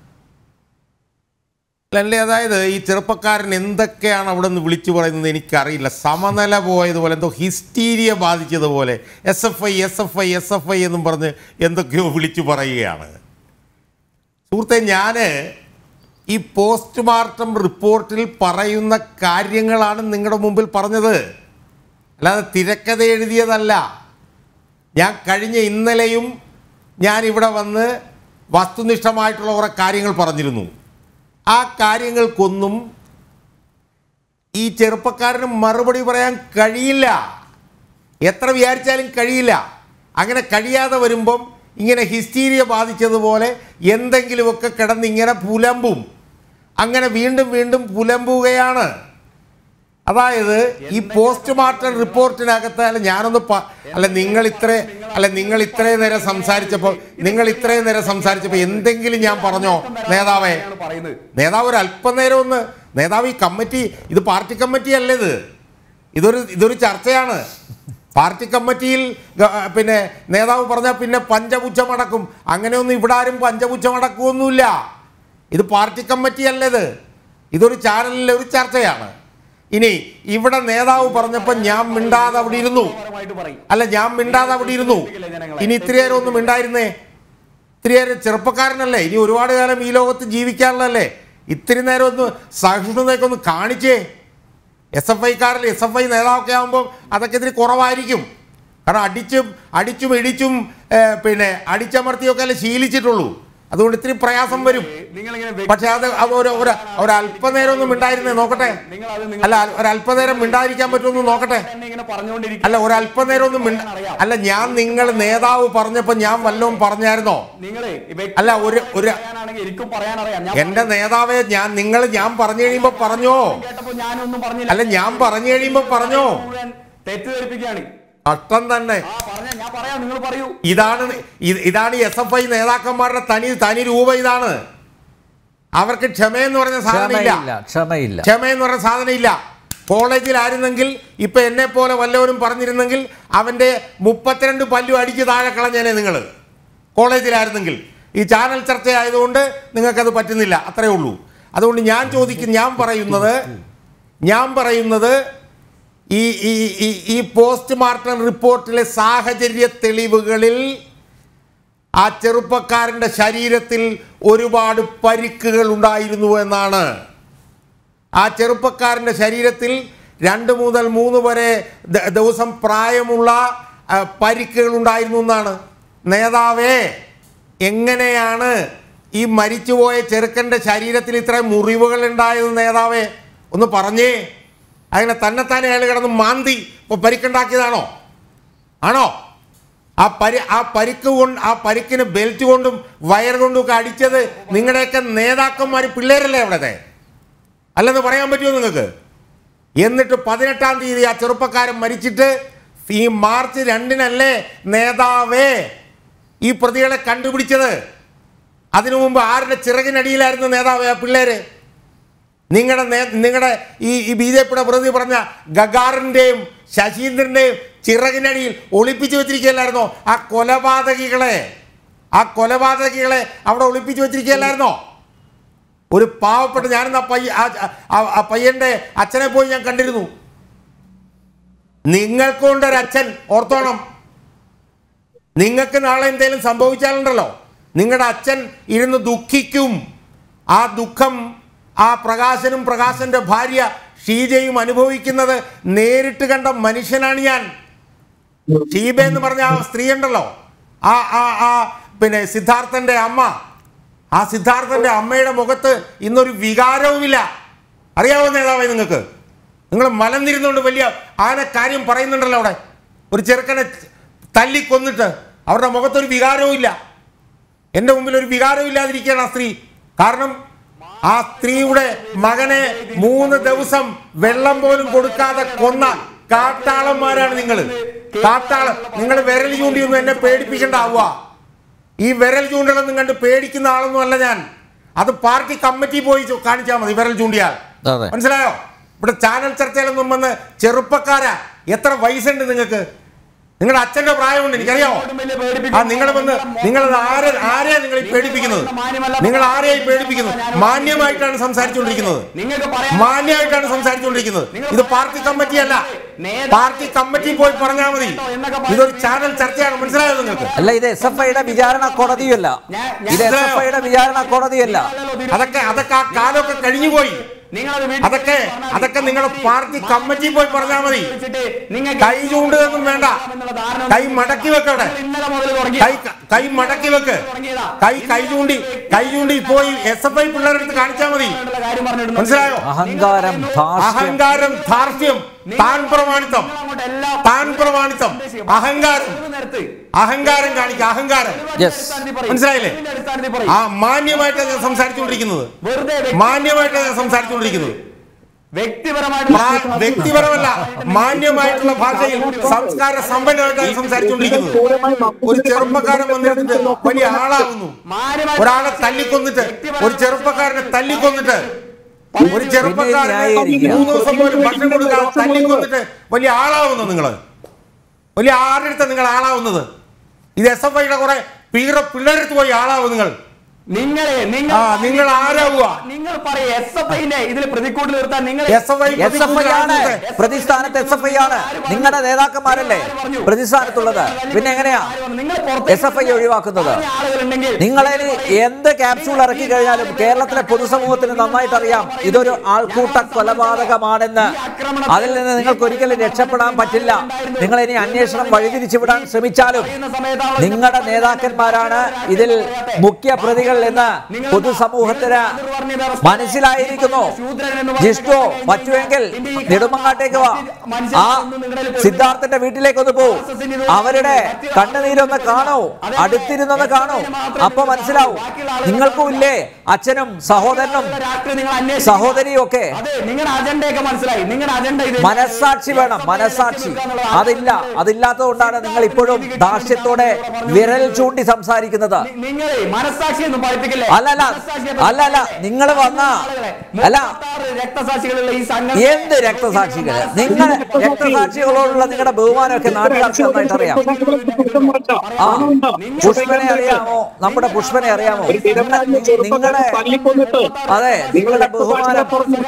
അല്ലേ, അതായത് ഈ ചെറുപ്പക്കാരൻ എന്തൊക്കെയാണ് അവിടെ നിന്ന് വിളിച്ചു പറയുന്നത് എനിക്കറിയില്ല. സമനില പോയതുപോലെ, എന്തോ ഹിസ്റ്റീരിയ ബാധിച്ചതുപോലെ SFI എന്നും പറഞ്ഞ് എന്തൊക്കെയോ വിളിച്ചു പറയുകയാണ്. സുഹൃത്തെ, ഞാൻ ഈ പോസ്റ്റ്മോർട്ടം റിപ്പോർട്ടിൽ പറയുന്ന കാര്യങ്ങളാണ് നിങ്ങളുടെ മുമ്പിൽ പറഞ്ഞത്, അല്ലാതെ തിരക്കഥ എഴുതിയതല്ല. ഞാൻ കഴിഞ്ഞ ഇന്നലെയും ഞാൻ ഇവിടെ വന്ന് വസ്തുനിഷ്ഠമായിട്ടുള്ള കുറേ കാര്യങ്ങൾ പറഞ്ഞിരുന്നു. ആ കാര്യങ്ങൾക്കൊന്നും ഈ ചെറുപ്പക്കാരന് മറുപടി പറയാൻ കഴിയില്ല, എത്ര വിചാരിച്ചാലും കഴിയില്ല. അങ്ങനെ കഴിയാതെ വരുമ്പം ഇങ്ങനെ ഹിസ്റ്റീരിയ ബാധിച്ചതുപോലെ എന്തെങ്കിലുമൊക്കെ കിടന്നിങ്ങനെ പുലമ്പും. അങ്ങനെ വീണ്ടും പുലമ്പുകയാണ്. അതായത് ഈ പോസ്റ്റ്മോർട്ടം റിപ്പോർട്ടിനകത്ത് നിങ്ങൾ ഇത്രയും നേരം സംസാരിച്ചപ്പോൾ എന്തെങ്കിലും ഞാൻ പറഞ്ഞോ? നേതാവ് ഒരു അല്പനേരം നേതാവ് ഈ കമ്മിറ്റി, ഇത് പാർട്ടി കമ്മിറ്റി അല്ലേ, ഇതൊരു ചർച്ചയാണ്. പാർട്ടി കമ്മിറ്റിയിൽ പിന്നെ നേതാവ് പറഞ്ഞാൽ പിന്നെ പഞ്ചപുച്ഛമടക്കും. അങ്ങനെയൊന്നും ഇവിടെ ആരും പഞ്ചപുച്ഛമടക്കുമൊന്നുമില്ല. ഇത് പാർട്ടി കമ്മിറ്റി അല്ലേത്, ഇതൊരു ചാനലിലെ ഒരു ചർച്ചയാണ്. ഇനി ഇവിടെ നേതാവ് പറഞ്ഞപ്പോൾ ഞാൻ മിണ്ടാതെ അവിടെ ഇരുന്നു. ഇനി ഇത്രയേരം ഒന്നും മിണ്ടായിരുന്നേ. ഇത്രയേരം ചെറുപ്പക്കാരനല്ലേ, ഇനി ഒരുപാട് കാലം ഈ ലോകത്ത് ജീവിക്കാനുള്ളതല്ലേ. ഇത്തിരി നേരം ഒന്ന് സഹിഷ്ണുതയൊക്കെ ഒന്ന് കാണിച്ചേ. SFI നേതാവൊക്കെ ആകുമ്പോൾ അതൊക്കെ ഇത്തിരി കുറവായിരിക്കും. കാരണം അടിച്ചും ഇടിച്ചും പിന്നെ അടിച്ചമർത്തിയൊക്കെ അല്ലേ ശീലിച്ചിട്ടുള്ളൂ. അതുകൊണ്ട് ഇത്തിരി പ്രയാസം വരും. പക്ഷെ അത് ഒരല്പനേരം ഒന്നും മിണ്ടായിരുന്നേ നോക്കട്ടെ. ഒരല്പനേരം മിണ്ടാതിരിക്കാൻ പറ്റുമെന്ന് നോക്കട്ടെ. ഒരല്പനേരം ഒന്നും ഞാൻ നിങ്ങൾ നേതാവ് പറഞ്ഞപ്പോ ഞാൻ വല്ലതും പറഞ്ഞായിരുന്നോ? എന്റെ നേതാവേ, ഞാൻ പറഞ്ഞു കഴിയുമ്പോ പറഞ്ഞോ? ഞാൻ പറഞ്ഞു കഴിയുമ്പോ പറഞ്ഞോ? തെറ്റിദ്ധരിപ്പിക്കുകയാണ്. കഷ്ടം തന്നെ. ഇതാണ് SFI നേതാക്കന്മാരുടെ തനി രൂപം. ഇതാണ് അവർക്ക് ക്ഷമയെന്ന് പറഞ്ഞ സാധനം ഇല്ല. കോളേജിലായിരുന്നെങ്കിൽ ഇപ്പൊ എന്നെ പോലെ വല്ലവരും പറഞ്ഞിരുന്നെങ്കിൽ അവന്റെ 32 പല്ലു അടിച്ച് താഴെ കളഞ്ഞേനെ നിങ്ങൾ. കോളേജിലായിരുന്നെങ്കിൽ. ഈ ചാനൽ ചർച്ചയായതുകൊണ്ട് നിങ്ങൾക്കത് പറ്റുന്നില്ല, അത്രേ ഉള്ളൂ. അതുകൊണ്ട് ഞാൻ പറയുന്നത് ഈ പോസ്റ്റ്മോർട്ടം റിപ്പോർട്ടിലെ സാഹചര്യ തെളിവുകളിൽ ആ ചെറുപ്പക്കാരൻ്റെ ശരീരത്തിൽ ഒരുപാട് പരിക്കുകൾ ഉണ്ടായിരുന്നു എന്നാണ്. ആ ചെറുപ്പക്കാരൻ്റെ ശരീരത്തിൽ 2 മുതൽ 3 വരെ ദിവസം പ്രായമുള്ള പരിക്കുകൾ ഉണ്ടായിരുന്നു എന്നാണ്. നേതാവേ, എങ്ങനെയാണ് ഈ മരിച്ചുപോയ ചെറുക്കൻ്റെ ശരീരത്തിൽ ഇത്രയും മുറിവുകൾ ഉണ്ടായത്? നേതാവേ ഒന്ന് പറഞ്ഞേ. അങ്ങനെ തന്നെത്താനെ അയാൾ കിടന്ന് മാന്തി പരിക്കുണ്ടാക്കിയതാണോ? ആ പരിക്കിന് ബെൽറ്റ് കൊണ്ടും വയർ കൊണ്ടും ഒക്കെ അടിച്ചത് നിങ്ങളുടെയൊക്കെ നേതാക്കന്മാർ പിള്ളേരല്ലേ അവിടത്തെ? അല്ലെന്ന് പറയാൻ പറ്റുമോ നിങ്ങൾക്ക്? എന്നിട്ട് 18-ാം തീയതി ആ ചെറുപ്പക്കാരൻ മരിച്ചിട്ട് ഈ മാർച്ച് 2-നല്ലേ നേതാവേ ഈ പ്രതികളെ കണ്ടുപിടിച്ചത്? അതിനു മുമ്പ് ആരുടെ ചിറകിനടിയിലായിരുന്നു നേതാവ് ആ പിള്ളേര്? നിങ്ങളുടെ ഈ BJPയുടെ പ്രതി പറഞ്ഞ ഗഗാറിൻ്റെയും ശശീന്ദ്രൻ്റെയും ചിറകിനടിയിൽ ഒളിപ്പിച്ചു വെച്ചിരിക്കുകയല്ലായിരുന്നോ ആ കൊലപാതകികളെ അവിടെ ഒളിപ്പിച്ചു വെച്ചിരിക്കുകയല്ലായിരുന്നോ? ഒരു പാവപ്പെട്ട ഞാനെന്ന ആ പയ്യൻ്റെ അച്ഛനെ പോയി ഞാൻ കണ്ടിരുന്നു. നിങ്ങൾക്കൊണ്ടൊരച്ഛൻ ഓർത്തോണം. നിങ്ങൾക്ക് നാളെ എന്തെങ്കിലും സംഭവിച്ചാലുണ്ടല്ലോ നിങ്ങളുടെ അച്ഛൻ ഇരുന്ന് ദുഃഖിക്കും. ആ ദുഃഖം ആ പ്രകാശനും പ്രകാശൻ്റെ ഭാര്യ ഷീജയും അനുഭവിക്കുന്നത് നേരിട്ട് കണ്ട മനുഷ്യനാണ് ഞാൻ. ഷീബ എന്ന് പറഞ്ഞ ആ സ്ത്രീ ഉണ്ടല്ലോ, പിന്നെ സിദ്ധാർത്ഥൻ്റെ അമ്മ, ആ സിദ്ധാർത്ഥൻ്റെ അമ്മയുടെ മുഖത്ത് ഇന്നൊരു വികാരവുമില്ല. അറിയാവോ നേതാവേ നിങ്ങൾക്ക്? നിങ്ങൾ മലന്നിരുന്നുകൊണ്ട് വലിയ കാര്യം പറയുന്നുണ്ടല്ലോ. അവിടെ ഒരു ചെറുക്കനെ തല്ലിക്കൊന്നിട്ട് അവരുടെ മുഖത്തൊരു വികാരവും ഇല്ല. എൻ്റെ മുമ്പിൽ ഒരു വികാരവും ഇല്ലാതിരിക്കുകയാണ് ആ സ്ത്രീ. കാരണം ആ സ്ത്രീയുടെ മകനെ 3 ദിവസം വെള്ളം പോലും കൊടുക്കാതെ കൊന്ന കാട്ടാളന്മാരാണ് നിങ്ങൾ. നിങ്ങൾ വിരൽ ചൂണ്ടിയൊന്നും എന്നെ പേടിപ്പിക്കേണ്ടാവുക. ഈ വിരൽ ചൂണ്ടലൊന്നും കണ്ട് പേടിക്കുന്ന ആളൊന്നും അല്ല ഞാൻ. അത് പാർട്ടി കമ്മിറ്റി പോയി കാണിച്ചാൽ മതി വിരൽ ചൂണ്ടിയാൽ. മനസ്സിലായോ? ഇവിടെ ചാനൽ ചർച്ചയിലൊന്നും വന്ന് ചെറുപ്പക്കാരാ, എത്ര വയസ്സുണ്ട് നിങ്ങൾക്ക്? നിങ്ങളുടെ അച്ഛൻ്റെ പ്രായമുണ്ട് എനിക്കറിയാമോ? നിങ്ങൾ വന്ന് നിങ്ങൾ ആരെയാ നിങ്ങൾ ഈ പേടിപ്പിക്കുന്നത്? നിങ്ങൾ ആരെയായി പേടിപ്പിക്കുന്നത്? മാന്യമായിട്ടാണ് സംസാരിച്ചുകൊണ്ടിരിക്കുന്നത്. ഇത് പാർട്ടി കമ്മിറ്റിയല്ല. പാർട്ടി കമ്മിറ്റി പോയി പറഞ്ഞാൽ മതി. ഇതൊരു ചാനൽ ചർച്ചയാണ്. മനസ്സിലായോ നിങ്ങൾക്ക്? അല്ല, ഇത് SFIയുടെ വിചാരണ കോടതിയല്ല. അതൊക്കെ ആ കാലമൊക്കെ കഴിഞ്ഞുപോയി. അതൊക്കെ നിങ്ങളുടെ പാർട്ടി കമ്മിറ്റി പോയി പറഞ്ഞാൽ മതി. കൈ ചൂണ്ടുകയൊന്നും വേണ്ട. കൈ മടക്കി വെക്ക്. അവിടെ കൈ മടക്കി വെക്ക്. കൈ ചൂണ്ടി പോയി SFI പിള്ളേരെടുത്ത് കാണിച്ചാൽ മതി. മനസ്സിലായോ? അഹങ്കാരം, ധാർഷ്ട്യം, താൻ പ്രമാണിത്വം, അഹങ്കാരം കാണിക്കുക. അഹങ്കാരം മനസ്സിലായില്ലേ? ആ മാന്യമായിട്ടാണ് ഞാൻ സംസാരിച്ചുകൊണ്ടിരിക്കുന്നത്. വ്യക്തിപരമല്ല, മാന്യമായിട്ടുള്ള ഭാഷയിൽ സംസ്കാര സമ്പന്നമായിട്ടാണ് സംസാരിച്ചുകൊണ്ടിരിക്കുന്നത്. ഒരു ചെറുപ്പക്കാരൻ വന്നിട്ട് വലിയ ആളാകുന്നു. ഒരാളെ തല്ലിക്കൊന്നിട്ട്, ഒരു ചെറുപ്പക്കാരനെ തല്ലിക്കൊന്നിട്ട്, ഒരു ചെറുപ്പക്കാരനെ 3 ദിവസം പോലും ഭക്ഷണം കൊടുക്കാൻ തല്ലിക്കൊന്നിട്ട് വലിയ ആളാവുന്നു. വലിയ ആരുടെ നിങ്ങൾ ആളാവുന്നത്? ഇത് SFIയുടെ കുറെ പിള്ളേരെടുത്ത് പോയി ആളാവും നിങ്ങൾ. നിങ്ങൾ ആരാവുക? നിങ്ങൾ പറയും SFIനെ ഇതിൽ പ്രതിക്കൂട്ടിൽ നിർത്താൻ. നിങ്ങൾ പ്രതിസ്ഥാനത്ത് SFI ആണ്. നിങ്ങളുടെ നേതാക്കന്മാരല്ലേ പ്രതിസ്ഥാനത്തുള്ളത്. പിന്നെ എങ്ങനെയാ SFI ഒഴിവാക്കുന്നത്? നിങ്ങളെ എന്ത് ക്യാപ്സ്യൂൾ ഇറക്കി കഴിഞ്ഞാലും കേരളത്തിലെ പൊതുസമൂഹത്തിന് നന്നായിട്ട് അറിയാം ഇതൊരു ആൾക്കൂട്ട കൊലപാതകമാണെന്ന്. അതിൽ നിന്ന് നിങ്ങൾക്ക് ഒരിക്കലും രക്ഷപ്പെടാൻ പറ്റില്ല. നിങ്ങൾ ഇനി അന്വേഷണം വഴിതിരിച്ചു വിടാൻ ശ്രമിച്ചാലും നിങ്ങളുടെ നേതാക്കന്മാരാണ് ഇതിൽ മുഖ്യ പ്രതികൾ എന്ന് പൊതുസമൂഹത്തിന് മനസ്സിലായിരിക്കുന്നു. ജിഷ്ണു പറ്റുമെങ്കിൽ നെടുമങ്ങാട്ടേക്ക് വാ, ആ സിദ്ധാർത്ഥന്റെ വീട്ടിലേക്ക് ഒന്ന് പോകും. അവരുടെ കണ്ണുനീരൊന്ന് കാണൂ, അടുത്തിരുന്നൊന്ന് കാണൂ. അപ്പൊ മനസ്സിലാവും. നിങ്ങൾക്കും ഇല്ലേ അച്ഛനും സഹോദരനും സഹോദരിയും ഒക്കെ? മനസ്സാക്ഷി വേണം, മനസ്സാക്ഷി. അതില്ലാത്തത് കൊണ്ടാണ് നിങ്ങൾ ഇപ്പോഴും ദാർഷ്ട്യത്തോടെ വിരൽ ചൂണ്ടി സംസാരിക്കുന്നത്. അല്ലല്ല, നിങ്ങൾ വന്ന എന്ത് രക്തസാക്ഷികള്? നിങ്ങൾ രക്തസാക്ഷികളോടുള്ള നിങ്ങളുടെ ബഹുമാനമൊക്കെ നാട്ടുകാർക്ക് നന്നായിട്ട് അറിയാം. പുഷ്പനെ അറിയാമോ? നമ്മുടെ പുഷ്പനെ അറിയാമോ? നിങ്ങളുടെ അതെ, നിങ്ങളുടെ ബഹുമാനം.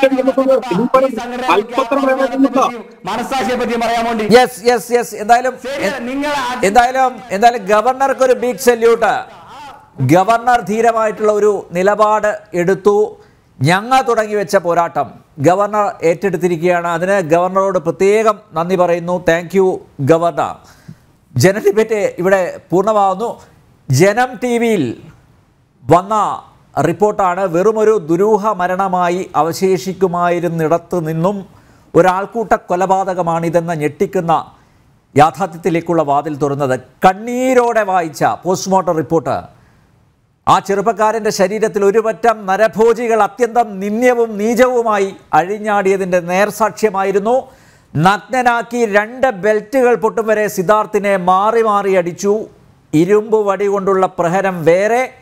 എന്തായാലും ഗവർണർക്ക് ഒരു ബിഗ് സല്യൂട്ട്. ഗവർണർ ധീരമായിട്ടുള്ള ഒരു നിലപാട് എടുത്തു. ഞങ്ങൾ തുടങ്ങി വെച്ച പോരാട്ടം ഗവർണർ ഏറ്റെടുത്തിരിക്കുകയാണ്. അതിന് ഗവർണറോട് പ്രത്യേകം നന്ദി പറയുന്നു. Thank you governor. ജനം ഡിബേറ്റ് ഇവിടെ പൂർണ്ണമാകുന്നു. ജനം TV-യിൽ വന്ന റിപ്പോർട്ടാണ്. വെറുമൊരു ദുരൂഹ മരണമായി അവശേഷിക്കുമായിരുന്നിടത്ത് നിന്നും ഒരാൾക്കൂട്ട കൊലപാതകമാണിതെന്ന ഞെട്ടിക്കുന്ന യാഥാർത്ഥ്യത്തിലേക്കുള്ള വാതിൽ തുറന്നത്. കണ്ണീരോടെ വായിച്ച പോസ്റ്റ്മോർട്ടം റിപ്പോർട്ട് ആ ചെറുപ്പക്കാരൻ്റെ ശരീരത്തിൽ ഒരു പറ്റം നരഭോജികൾ അത്യന്തം നിന്ദ്യവും നീചവുമായി അഴിഞ്ഞാടിയതിൻ്റെ നേർസാക്ഷ്യമായിരുന്നു. നഗ്നനാക്കി 2 ബെൽറ്റുകൾ പൊട്ടും വരെ സിദ്ധാർത്ഥിനെ മാറി മാറി അടിച്ചു. ഇരുമ്പ് വടി കൊണ്ടുള്ള പ്രഹരം വേറെ,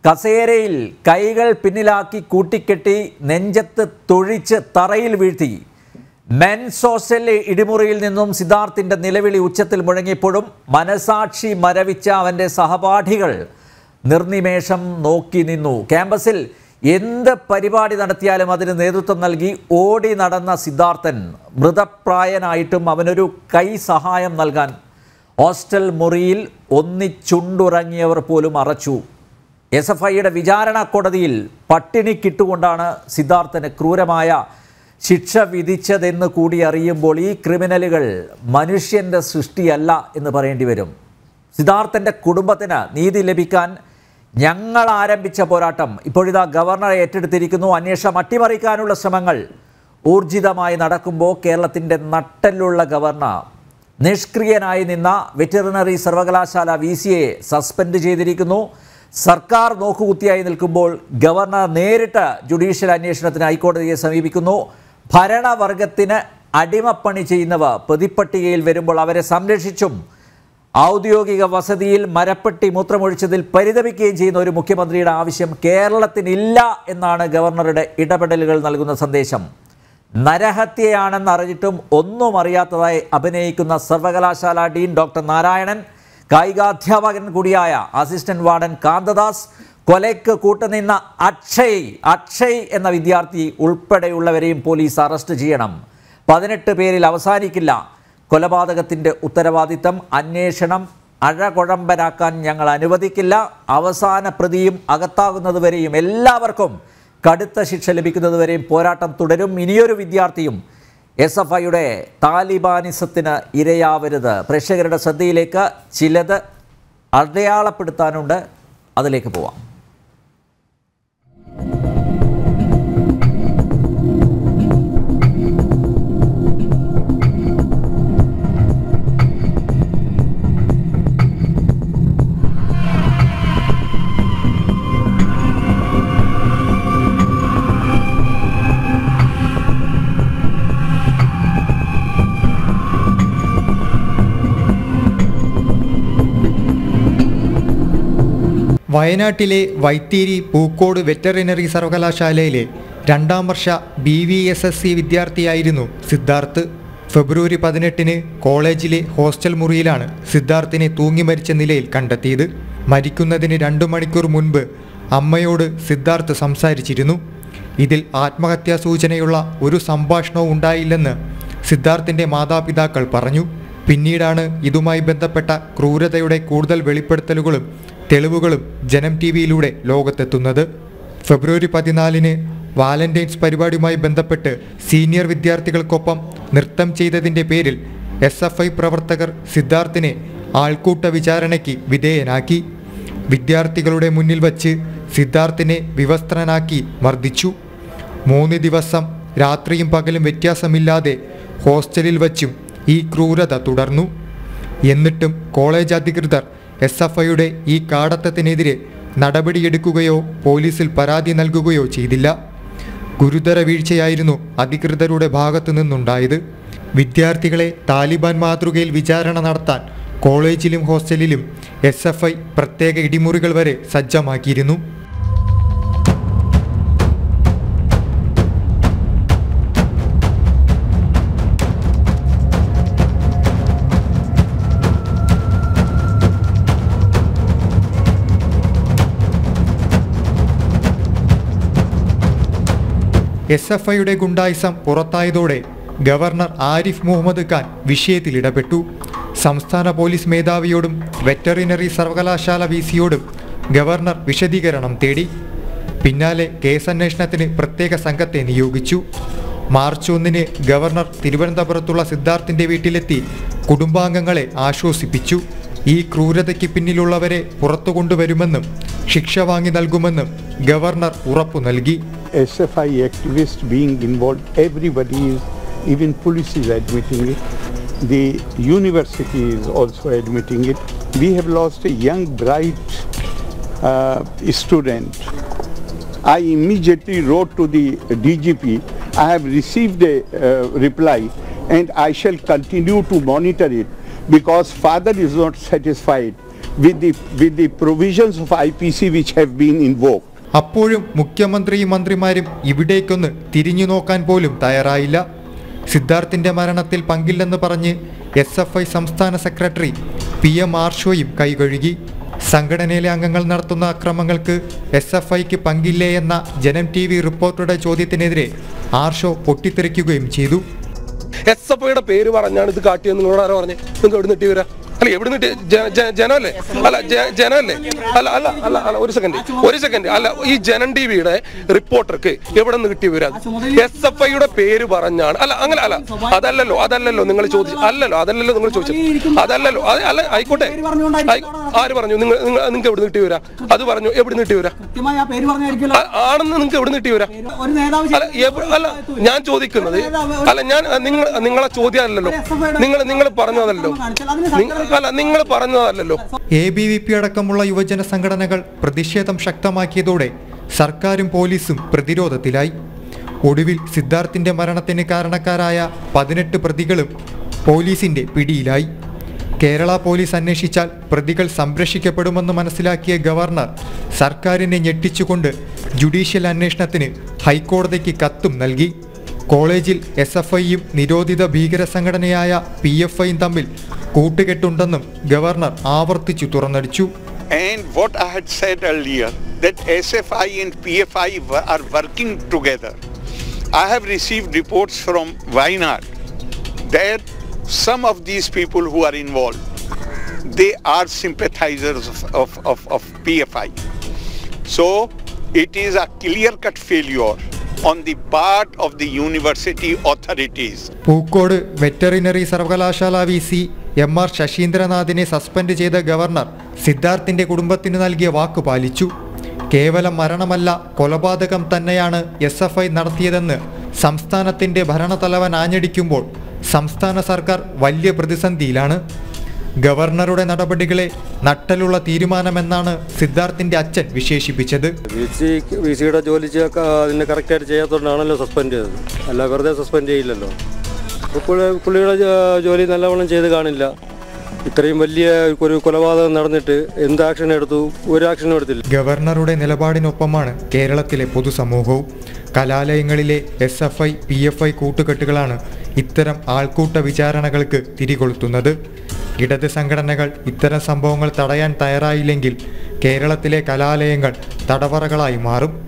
കസേരയിൽ കൈകൾ പിന്നിലാക്കി കൂട്ടിക്കെട്ടി നെഞ്ചത്ത് തൊഴിച്ച് തറയിൽ വീഴ്ത്തി. മെൻസ് ഹോസ്റ്റലിലെ ഇടിമുറിയിൽ നിന്നും സിദ്ധാർത്ഥിന്റെ നിലവിളി ഉച്ചത്തിൽ മുഴങ്ങിയപ്പോഴും മനസാക്ഷി മരവിച്ച അവൻ്റെ സഹപാഠികൾ നിർനിമേഷം നോക്കി നിന്നു. ക്യാമ്പസിൽ എന്ത് പരിപാടി നടത്തിയാലും അതിന് നേതൃത്വം നൽകി ഓടി നടന്ന സിദ്ധാർത്ഥൻ മൃതപ്രായനായിട്ടും അവനൊരു കൈ സഹായം നൽകാൻ ഹോസ്റ്റൽ മുറിയിൽ ഒന്നിച്ചുണ്ടുറങ്ങിയവർ പോലും അറച്ചു. SFIയുടെ വിചാരണ കോടതിയിൽ പട്ടിണിക്കിട്ടുകൊണ്ടാണ് സിദ്ധാർത്ഥന് ക്രൂരമായ ശിക്ഷ വിധിച്ചതെന്ന് കൂടി അറിയുമ്പോൾ ഈ ക്രിമിനലുകൾ മനുഷ്യൻ്റെ സൃഷ്ടിയല്ല എന്ന് പറയേണ്ടി വരും. സിദ്ധാർത്ഥൻ്റെ കുടുംബത്തിന് നീതി ലഭിക്കാൻ ഞങ്ങൾ ആരംഭിച്ച പോരാട്ടം ഇപ്പോഴിതാ ഗവർണർ ഏറ്റെടുത്തിരിക്കുന്നു. അന്വേഷണം അട്ടിമറിക്കാനുള്ള ശ്രമങ്ങൾ ഊർജിതമായി നടക്കുമ്പോൾ കേരളത്തിൻ്റെ നട്ടെല്ലുള്ള ഗവർണർ നിഷ്ക്രിയനായി നിന്ന വെറ്ററിനറി സർവകലാശാല VCയെ സസ്പെൻഡ് ചെയ്തിരിക്കുന്നു. സർക്കാർ നോക്കുകുത്തിയായി നിൽക്കുമ്പോൾ ഗവർണർ നേരിട്ട് ജുഡീഷ്യൽ അന്വേഷണത്തിന് ഹൈക്കോടതിയെ സമീപിക്കുന്നു. ഭരണവർഗത്തിന് അടിമപ്പണി ചെയ്യുന്നവർ പ്രതിപ്പട്ടികയിൽ വരുമ്പോൾ അവരെ സംരക്ഷിച്ചും ഔദ്യോഗിക വസതിയിൽ മരപ്പെട്ടി മൂത്രമൊഴിച്ചതിൽ പരിതപിക്കുകയും ചെയ്യുന്ന ഒരു മുഖ്യമന്ത്രിയുടെ ആവശ്യം കേരളത്തിനില്ല എന്നാണ് ഗവർണറുടെ ഇടപെടലുകൾ നൽകുന്ന സന്ദേശം. നരഹത്യയാണെന്ന് അറിഞ്ഞിട്ടും ഒന്നും അറിയാത്തതായി അഭിനയിക്കുന്ന സർവകലാശാല ഡീൻ ഡോക്ടർ നാരായണൻ, കായികാധ്യാപകൻ കൂടിയായ അസിസ്റ്റന്റ് വാർഡൻ കാന്തദാസ്, കൊലയ്ക്ക് കൂട്ടുനിന്ന അക്ഷയ് എന്ന വിദ്യാർത്ഥി ഉൾപ്പെടെയുള്ളവരെയും പോലീസ് അറസ്റ്റ് ചെയ്യണം. 18 പേരിൽ അവസാനിക്കില്ല കൊലപാതകത്തിൻ്റെ ഉത്തരവാദിത്തം. അന്വേഷണം അഴകുഴമ്പനാക്കാൻ ഞങ്ങൾ അനുവദിക്കില്ല. അവസാന പ്രതിയും അകത്താകുന്നതുവരെയും എല്ലാവർക്കും കടുത്ത ശിക്ഷ ലഭിക്കുന്നതുവരെയും പോരാട്ടം തുടരും. ഇനിയൊരു വിദ്യാർത്ഥിയും SFIയുടെ താലിബാനിസത്തിന് ഇരയാവരുത്. പ്രേക്ഷകരുടെ ശ്രദ്ധയിലേക്ക് ചിലത് അടയാളപ്പെടുത്താനുണ്ട്, അതിലേക്ക് പോവാം. വയനാട്ടിലെ വൈത്തിരി പൂക്കോട് വെറ്ററിനറി സർവകലാശാലയിലെ 2ാം വർഷ BVSSC വിദ്യാർത്ഥിയായിരുന്നു സിദ്ധാർത്ഥ്. ഫെബ്രുവരി 18-ന് കോളേജിലെ ഹോസ്റ്റൽ മുറിയിലാണ് സിദ്ധാർത്ഥിനെ തൂങ്ങി മരിച്ച നിലയിൽ കണ്ടെത്തിയത്. മരിക്കുന്നതിന് 2 മണിക്കൂർ മുൻപ് അമ്മയോട് സിദ്ധാർത്ഥ് സംസാരിച്ചിരുന്നു. ഇതിൽ ആത്മഹത്യാ സൂചനയുള്ള ഒരു സംഭാഷണവും ഉണ്ടായില്ലെന്ന് സിദ്ധാർത്ഥിൻ്റെ മാതാപിതാക്കൾ പറഞ്ഞു. പിന്നീടാണ് ഇതുമായി ബന്ധപ്പെട്ട ക്രൂരതയുടെ കൂടുതൽ വെളിപ്പെടുത്തലുകളും തെളിവുകളും ജനം TVയിലൂടെ ലോകത്തെത്തുന്നത്. ഫെബ്രുവരി 14-ന് വാലന്റൈൻസ് പരിപാടിയുമായി ബന്ധപ്പെട്ട് സീനിയർ വിദ്യാർത്ഥികൾക്കൊപ്പം നൃത്തം ചെയ്തതിൻ്റെ പേരിൽ SFI പ്രവർത്തകർ സിദ്ധാർത്ഥിനെ ആൾക്കൂട്ട വിചാരണയ്ക്ക് വിധേയനാക്കി. വിദ്യാർത്ഥികളുടെ മുന്നിൽ വച്ച് സിദ്ധാർത്ഥിനെ വിവസ്ത്രനാക്കി മർദ്ദിച്ചു. 3 ദിവസം രാത്രിയും പകലും വ്യത്യാസമില്ലാതെ ഹോസ്റ്റലിൽ വച്ചും ഈ ക്രൂരത തുടർന്നു. എന്നിട്ടും കോളേജ് അധികൃതർ SFIയുടെ ഈ കാടത്തത്തിനെതിരെ നടപടിയെടുക്കുകയോ പോലീസിൽ പരാതി നൽകുകയോ ചെയ്തില്ല. ഗുരുതര വീഴ്ചയായിരുന്നു അധികൃതരുടെ ഭാഗത്തു നിന്നുണ്ടായത്. വിദ്യാർത്ഥികളെ താലിബാൻ മാതൃകയിൽ വിചാരണ നടത്താൻ കോളേജിലും ഹോസ്റ്റലിലും SFI പ്രത്യേക ഇടിമുറികൾ വരെ സജ്ജമാക്കിയിരുന്നു. SFIയുടെ ഗുണ്ടായിസം പുറത്തായതോടെ ഗവർണർ ആരിഫ് മുഹമ്മദ് ഖാൻ വിഷയത്തിൽ ഇടപെട്ടു. സംസ്ഥാന പോലീസ് മേധാവിയോടും വെറ്ററിനറി സർവകലാശാല VCയോടും ഗവർണർ വിശദീകരണം തേടി. പിന്നാലെ കേസന്വേഷണത്തിന് പ്രത്യേക സംഘത്തെ നിയോഗിച്ചു. മാർച്ച് 1-ന് ഗവർണർ തിരുവനന്തപുരത്തുള്ള സിദ്ധാർത്ഥിൻ്റെ വീട്ടിലെത്തി കുടുംബാംഗങ്ങളെ ആശ്വസിപ്പിച്ചു. ഈ ക്രൂരതയ്ക്ക് പിന്നിലുള്ളവരെ പുറത്തു കൊണ്ടുവരുമെന്നും ശിക്ഷ വാങ്ങി നൽകുമെന്നും ഗവർണർ ഉറപ്പു നൽകി. SFI activists being involved, everybody is, even police is admitting it. The university is also admitting it. We have lost a young, bright student. I immediately wrote to the DGP. I have received a reply and I shall continue to monitor it because father is not satisfied with the provisions of IPC which have been invoked. അപ്പോഴും മുഖ്യമന്ത്രിയും മന്ത്രിമാരും ഇവിടേക്കൊന്ന് തിരിഞ്ഞു നോക്കാൻ പോലും തയ്യാറായില്ല. സിദ്ധാർത്ഥിന്റെ മരണത്തിൽ പങ്കില്ലെന്ന് പറഞ്ഞ് SFI സംസ്ഥാന സെക്രട്ടറി PM ആർഷോയും കൈകഴുകി. സംഘടനയിലെ അംഗങ്ങൾ നടത്തുന്ന അക്രമങ്ങൾക്ക് SFIക്ക് പങ്കില്ലേ എന്ന ജനം TV റിപ്പോർട്ടറുടെ ചോദ്യത്തിനെതിരെ ആർഷോ പൊട്ടിത്തെറിക്കുകയും ചെയ്തു. SFIയുടെ പേര് പറഞ്ഞാണ് ഇത് കാട്ടിയെന്ന് നിങ്ങളോട് ആരോ പറഞ്ഞേ? നിങ്ങൾക്ക് എവിടെ നിട്ടി വരാ? അല്ല എവിടെ നിട്ടി? ജനമല്ലേ? അല്ല ജനമല്ലേ? അല്ല അല്ല അല്ല അല്ല ഒരു സെക്കൻഡ് അല്ല, ഈ ജനം TVയുടെ റിപ്പോർട്ടർക്ക് എവിടെ നിന്ന് കിട്ടി വരാ? SFIയുടെ പേര് പറഞ്ഞാണ്. അല്ല അങ്ങനെ അല്ല, അതല്ലല്ലോ നിങ്ങൾ ചോദിച്ചു. അതല്ലല്ലോ നിങ്ങൾ ചോദിച്ചത്. അതല്ലല്ലോ അല്ല, ആയിക്കോട്ടെ. ആര് പറഞ്ഞു? നിങ്ങൾക്ക് എവിടെ നിട്ടി വരാ? അത് പറഞ്ഞു. എവിടെ നിട്ടി വരാ ആണെന്ന് നിങ്ങൾക്ക് എവിടെ നിട്ടി വരാ? അല്ല ഞാൻ ചോദിക്കുന്നത്, അല്ല ഞാൻ നിങ്ങളെ ചോദ്യം അല്ലല്ലോ, നിങ്ങൾ പറഞ്ഞതല്ലോ, നിങ്ങൾ പറഞ്ഞതല്ലോ. ABVP അടക്കമുള്ള യുവജന സംഘടനകൾ പ്രതിഷേധം ശക്തമാക്കിയതോടെ സർക്കാരും പോലീസും പ്രതിരോധത്തിലായി. ഒടുവിൽ സിദ്ധാർത്ഥിന്റെ മരണത്തിന് കാരണക്കാരായ 18 പ്രതികളും പോലീസിന്റെ പിടിയിലായി. കേരള പോലീസ് അന്വേഷിച്ചാൽ പ്രതികൾ സംരക്ഷിക്കപ്പെടുമെന്ന് മനസ്സിലാക്കിയ ഗവർണർ സർക്കാരിനെ ഞെട്ടിച്ചുകൊണ്ട് ജുഡീഷ്യൽ അന്വേഷണത്തിന് ഹൈക്കോടതിക്ക് കത്തും നൽകി. കോളേജിൽ SFIയും നിരോധിത ഭീകര സംഘടനയായ PFIയും തമ്മിൽ കൂട്ടുകെട്ടുണ്ടെന്നും ഗവർണർ ആവർത്തിച്ചു തുറന്നടിച്ചു. And what I had said earlier, that SFI and PFI are working together. I have received reports from Wayanad that some of these people who are involved, they are sympathizers of PFI. So it is a clear-cut failure on the part of the university authorities. Pookode veterinary സർവകലാശാല VC MR ശശീന്ദ്രനാഥിനെ സസ്പെൻഡ് ചെയ്ത governor സിദ്ധാർത്ഥിന്റെ കുടുംബത്തിന് നൽകിയ വാക്ക് പാലിച്ചു. കേവലം മരണമല്ല, കൊലപാതകം തന്നെയാണ് SFI നടത്തിയതെന്ന് സംസ്ഥാനത്തിന്റെ ഭരണതലവൻ ആഞ്ഞടിക്കുമ്പോൾ സംസ്ഥാന സർക്കാർ വലിയ പ്രതിസന്ധിയിലാണ്. ഗവർണറുടെ നടപടികളെ നട്ടലുള്ള തീരുമാനമെന്നാണ് സിദ്ധാർത്ഥിന്റെ അച്ഛൻ വിശേഷിപ്പിച്ചത്. VCയുടെ ജോലി അതിനെ കറക്റ്റായിട്ട് ചെയ്യാത്തതുകൊണ്ടാണല്ലോ സസ്പെൻഡ് ചെയ്തത്, അല്ല വെറുതെ സസ്പെൻഡ് ചെയ്യില്ലല്ലോ. പുള്ളിയുടെ ജോലി നല്ലവണ്ണം ചെയ്ത് കാണില്ല. ഇത്രയും വലിയ ഒരു കൊലപാതകം നടന്നിട്ട് എന്ത് ആക്ഷൻ എടുത്തു? ഒരു ആക്ഷനും എടുത്തില്ല. ഗവർണറുടെ നിലപാടിനൊപ്പമാണ് കേരളത്തിലെ പൊതുസമൂഹവും. കലാലയങ്ങളിലെ SFI PFI കൂട്ടുകെട്ടുകളാണ് ഇത്തരം ആൾക്കൂട്ട വിചാരണകൾക്ക് തിരികൊളുത്തുന്നത്. ഇടത് സംഘടനകൾ ഇത്തരം സംഭവങ്ങൾ തടയാൻ തയ്യാറായില്ലെങ്കിൽ കേരളത്തിലെ കലാലയങ്ങൾ തടവറകളായി മാറും.